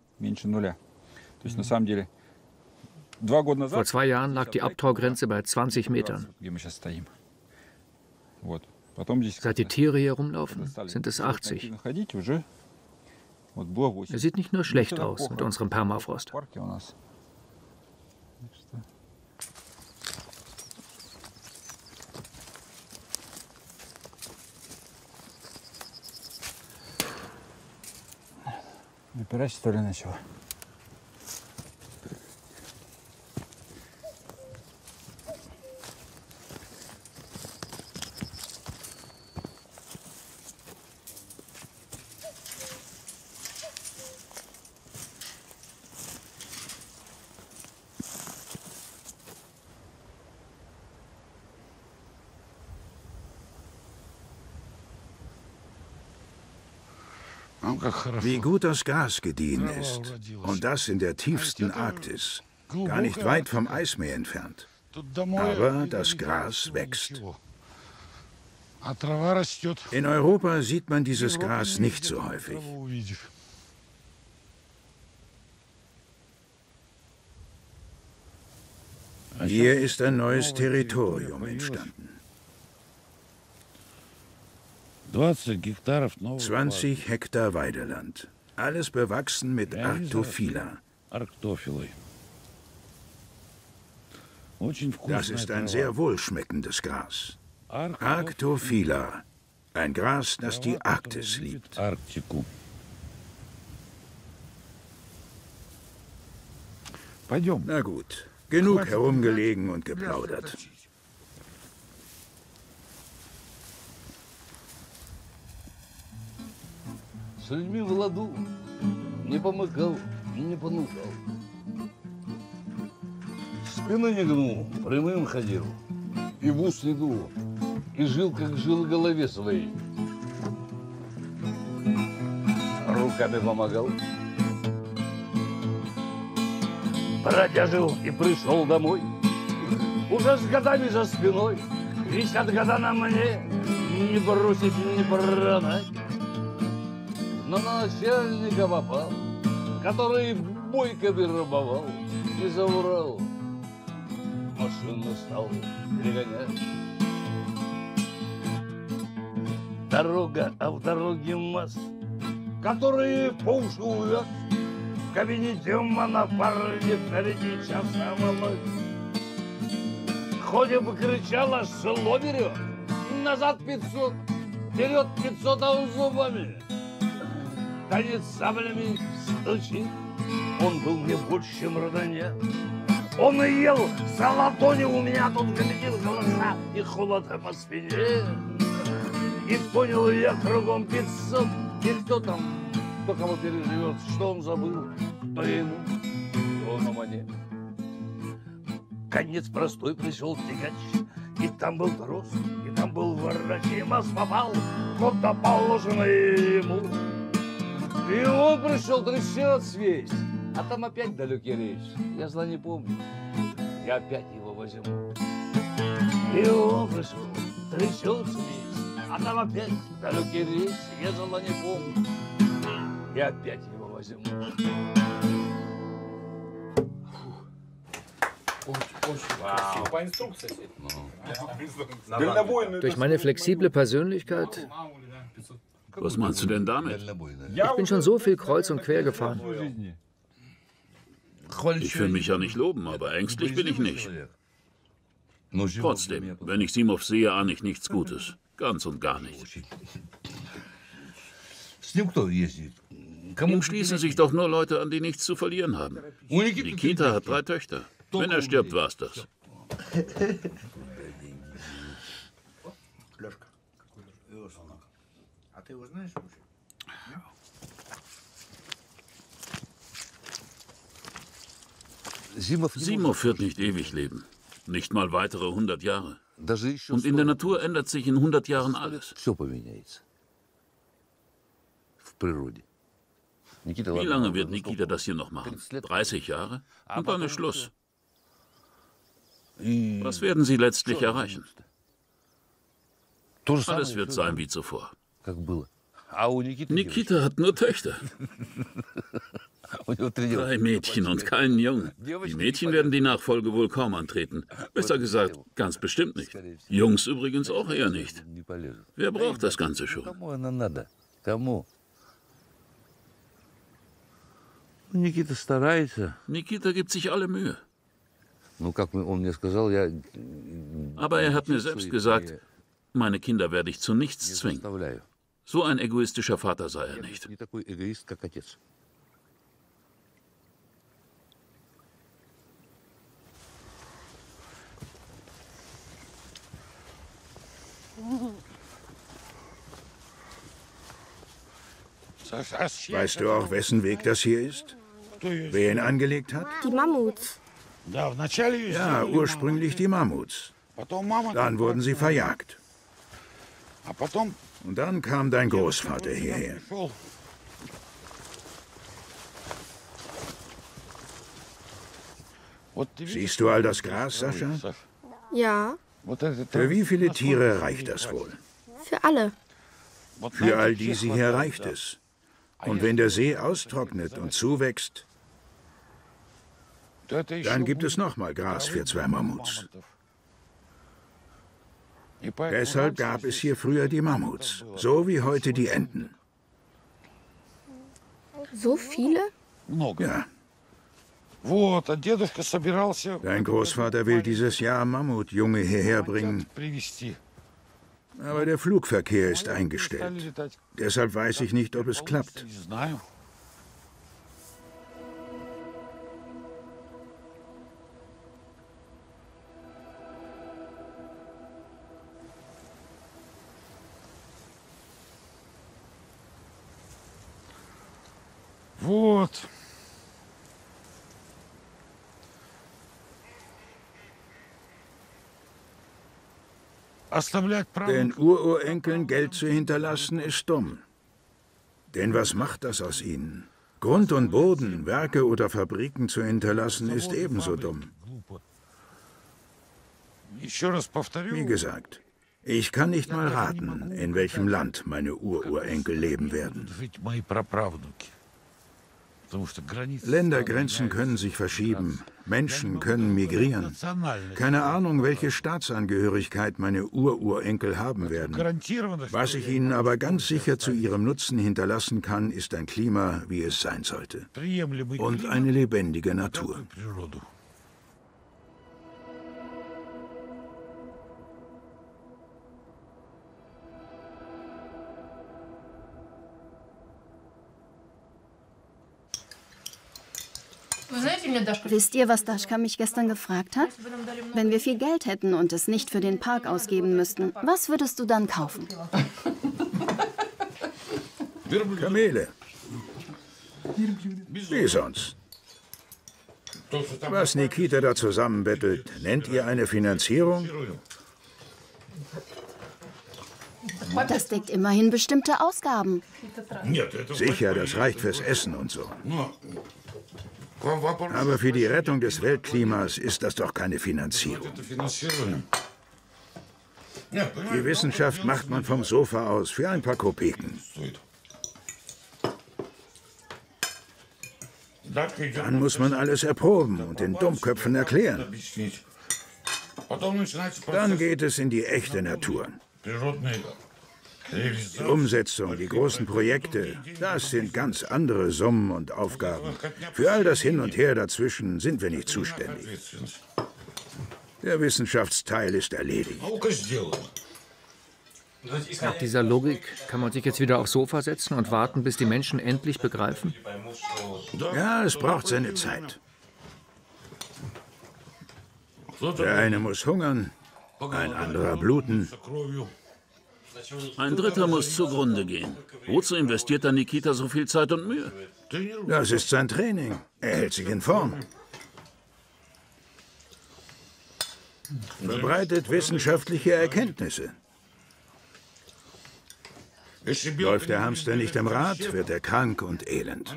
Vor 2 Jahren lag die Abtaugrenze bei 20 Metern. Seit die Tiere hier rumlaufen, sind es 80. Es sieht nicht nur schlecht aus mit unserem Permafrost.
Wie gut das Gras gediehen ist. Und das in der tiefsten Arktis. Gar nicht weit vom Eismeer entfernt. Aber das Gras wächst. In Europa sieht man dieses Gras nicht so häufig. Hier ist ein neues Territorium entstanden. 20 Hektar Weideland. Alles bewachsen mit Arctophylla. Das ist ein sehr wohlschmeckendes Gras. Arctophylla. Ein Gras, das die Arktis liebt. Na gut, genug herumgelegen und geplaudert.
С людьми в ладу не помыкал и не понукал. Спины не гнул, прямым ходил, и в ус не дул, и жил, как жил в голове своей. Руками помогал. Бродяжил и пришел домой, уже с годами за спиной. Висят года на мне, не бросить, не продать. Но на начальника попал, который бойко вербовал и за Урал машину стал перегонять. Дорога, а в дороге масс, которые по уши увез. В кабинете монопарни впереди часа волос. Ходим и кричал, аж село берет. Назад 500, вперед 500, а он зубами. Танец саблями стучит. Он был мне больше, чем родня. Он и ел золотой, у меня тут глядел голоса и холод по спине. И понял я кругом 500. И кто там, кто кого переживет, что он забыл, то ему, то на мне. Конец простой пришел тягач. И там был трос, и там был ворот, и Мас попал, куда положено ему. И он пришел трещот свесть, а там опять далекий рейс. Я зла не помню, я опять его возьму. И он пришел трещот свесть, а там опять далекий рейс. Я зла не помню, я опять его возьму.
Durch meine flexible Persönlichkeit.
Was meinst du denn damit?
Ich bin schon so viel kreuz und quer gefahren.
Ich will mich ja nicht loben, aber ängstlich bin ich nicht. Trotzdem, wenn ich Simov sehe, ahne ich nichts Gutes. Ganz und gar nicht. Ihm schließen sich doch nur Leute an, die nichts zu verlieren haben. Nikita hat 3 Töchter. Wenn er stirbt, war's das. Simov wird nicht ewig leben. Nicht mal weitere 100 Jahre. Und in der Natur ändert sich in 100 Jahren alles. Wie lange wird Nikita das hier noch machen? 30 Jahre? Und dann ist Schluss. Was werden Sie letztlich erreichen? Alles wird sein wie zuvor. Nikita hat nur Töchter. 3 Mädchen und keinen Jungen. Die Mädchen werden die Nachfolge wohl kaum antreten. Besser gesagt, ganz bestimmt nicht. Jungs übrigens auch eher nicht. Wer braucht das Ganze schon? Nikita gibt sich alle Mühe. Aber er hat mir selbst gesagt, meine Kinder werde ich zu nichts zwingen. So ein egoistischer Vater sei er nicht.
Weißt du auch, wessen Weg das hier ist? Wer ihn angelegt hat?
Die Mammuts.
Ja, ursprünglich die Mammuts. Dann wurden sie verjagt. Und dann kam dein Großvater hierher. Siehst du all das Gras, Sascha?
Ja,
Für wie viele Tiere reicht das wohl?
für alle.
Für all diese hier reicht es. Und wenn der See austrocknet und zuwächst, dann gibt es nochmal Gras für 2 Mammuts. Deshalb gab es hier früher die Mammuts, so wie heute die Enten.
So viele?
Ja. Dein Großvater will dieses Jahr Mammutjunge hierher bringen. Aber der Flugverkehr ist eingestellt. Deshalb weiß ich nicht, ob es klappt. Den Ururenkeln Geld zu hinterlassen, ist dumm. Denn was macht das aus ihnen? Grund und Boden, Werke oder Fabriken zu hinterlassen, ist ebenso dumm. Wie gesagt, ich kann nicht mal raten, in welchem Land meine Ururenkel leben werden. Ländergrenzen können sich verschieben, Menschen können migrieren. Keine Ahnung, welche Staatsangehörigkeit meine Ururenkel haben werden. Was ich ihnen aber ganz sicher zu ihrem Nutzen hinterlassen kann, ist ein Klima, wie es sein sollte. Und eine lebendige Natur.
Wisst ihr, was Daschka mich gestern gefragt hat? Wenn wir viel Geld hätten und es nicht für den Park ausgeben müssten, was würdest du dann kaufen?
Kamele. Wie sonst. Was Nikita da zusammenbettelt, nennt ihr eine Finanzierung?
Das deckt immerhin bestimmte Ausgaben.
Sicher, das reicht fürs Essen und so. Aber für die Rettung des Weltklimas ist das doch keine Finanzierung. Die Wissenschaft macht man vom Sofa aus für ein paar Kopeken. Dann muss man alles erproben und den Dummköpfen erklären. Dann geht es in die echte Natur. Die Umsetzung, die großen Projekte, das sind ganz andere Summen und Aufgaben. Für all das Hin und Her dazwischen sind wir nicht zuständig. Der Wissenschaftsteil ist erledigt.
Nach dieser Logik kann man sich jetzt wieder aufs Sofa setzen und warten, bis die Menschen endlich begreifen?
Ja, es braucht seine Zeit. Der eine muss hungern, ein anderer bluten.
Ein dritter muss zugrunde gehen. Wozu investiert dann Nikita so viel Zeit und Mühe?
Das ist sein Training. Er hält sich in Form. Verbreitet wissenschaftliche Erkenntnisse. Läuft der Hamster nicht am Rad, wird er krank und elend.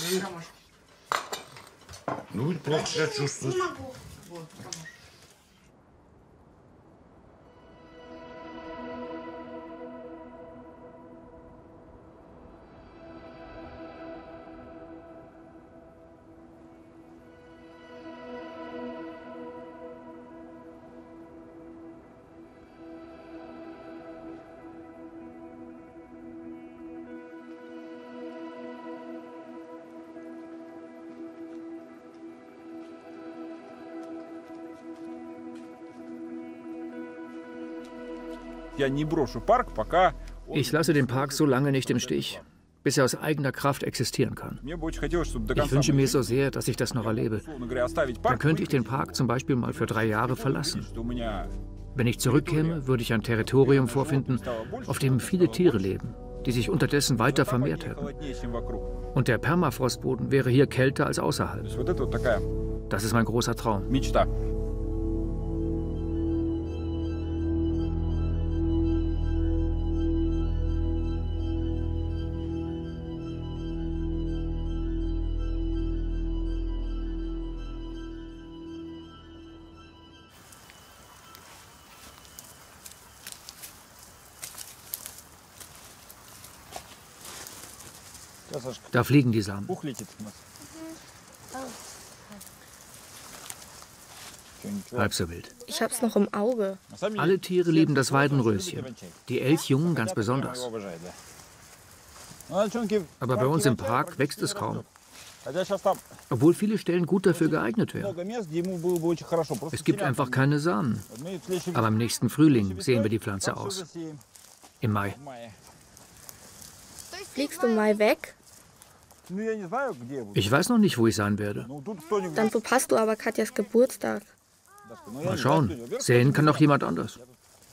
Ich lasse den Park so lange nicht im Stich, bis er aus eigener Kraft existieren kann. Ich wünsche mir so sehr, dass ich das noch erlebe. Dann könnte ich den Park zum Beispiel mal für 3 Jahre verlassen. Wenn ich zurückkäme, würde ich ein Territorium vorfinden, auf dem viele Tiere leben, die sich unterdessen weiter vermehrt hätten. Und der Permafrostboden wäre hier kälter als außerhalb. Das ist mein großer Traum. Da fliegen die Samen. Halb so wild.
Ich hab's noch im Auge.
Alle Tiere lieben das Weidenröschen. Die Elchjungen ganz besonders. Aber bei uns im Park wächst es kaum. Obwohl viele Stellen gut dafür geeignet wären. Es gibt einfach keine Samen. Aber im nächsten Frühling sehen wir die Pflanze aus. Im Mai.
Fliegst du mal weg?
Ich weiß noch nicht, wo ich sein werde.
Dann verpasst du aber Katjas Geburtstag.
Mal schauen. Sehen kann doch jemand anders.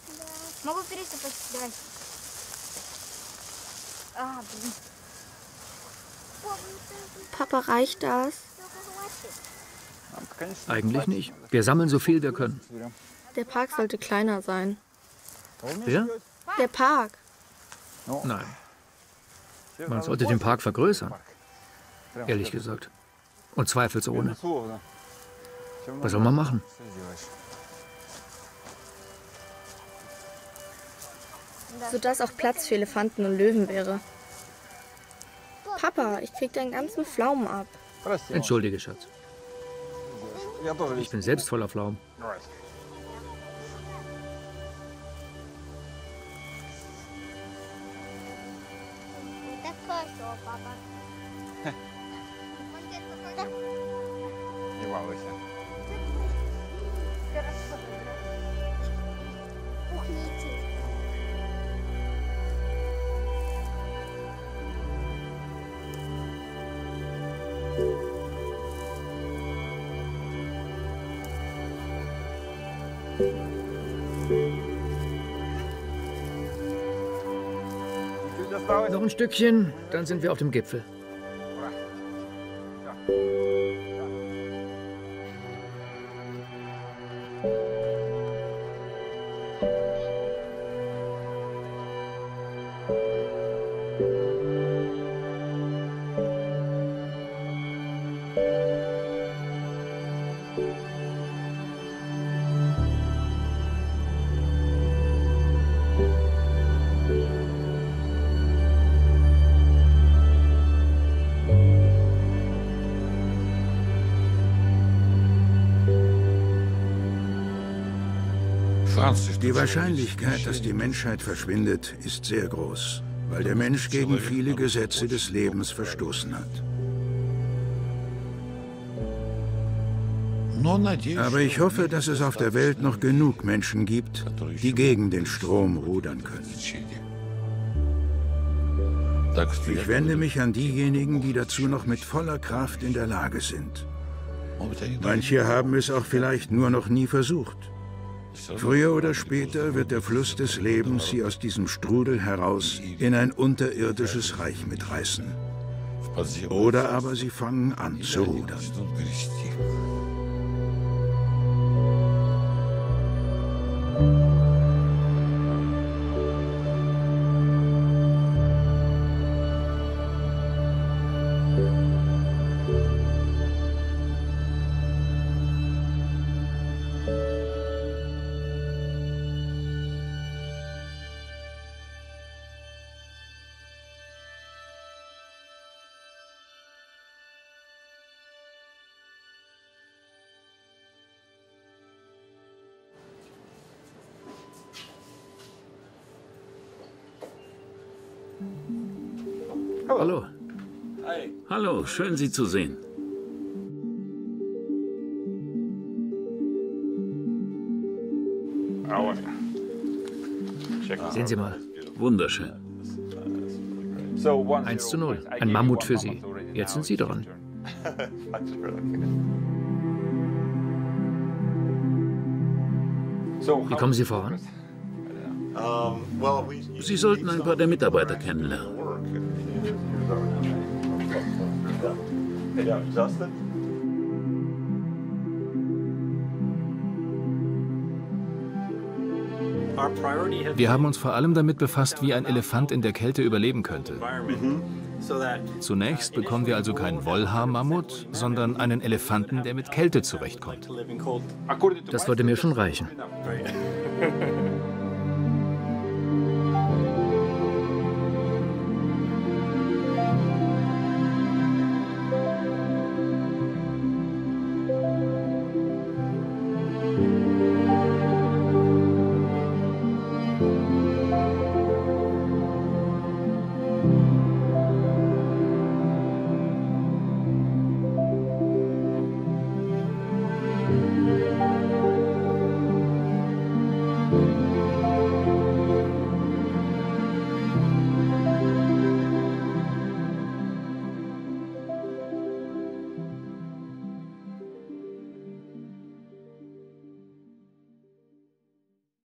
Papa, reicht das?
Eigentlich nicht. Wir sammeln so viel wir können.
Der Park sollte kleiner sein.
Wer?
Der Park.
Nein. Man sollte den Park vergrößern. Ehrlich gesagt. Und zweifelsohne. Was soll man machen?
Sodass auch Platz für Elefanten und Löwen wäre. Papa, ich krieg deinen ganzen Pflaumen ab.
Entschuldige, Schatz. Ich bin selbst voller Pflaumen. Noch ein Stückchen, dann sind wir auf dem Gipfel.
Die Wahrscheinlichkeit, dass die Menschheit verschwindet, ist sehr groß, weil der Mensch gegen viele Gesetze des Lebens verstoßen hat. Aber ich hoffe, dass es auf der Welt noch genug Menschen gibt, die gegen den Strom rudern können. Ich wende mich an diejenigen, die dazu noch mit voller Kraft in der Lage sind. Manche haben es auch vielleicht nur noch nie versucht. Früher oder später wird der Fluss des Lebens sie aus diesem Strudel heraus in ein unterirdisches Reich mitreißen. Oder aber sie fangen an zu rudern.
Hallo. Hallo, schön Sie zu sehen.
Sehen Sie mal.
Wunderschön.
1:0. Ein Mammut für Sie. Jetzt sind Sie dran. Wie kommen Sie voran?
Sie sollten ein paar der Mitarbeiter kennenlernen.
Wir haben uns vor allem damit befasst, wie ein Elefant in der Kälte überleben könnte. Zunächst bekommen wir also keinen Wollhaar-Mammut, sondern einen Elefanten, der mit Kälte zurechtkommt.
Das würde mir schon reichen.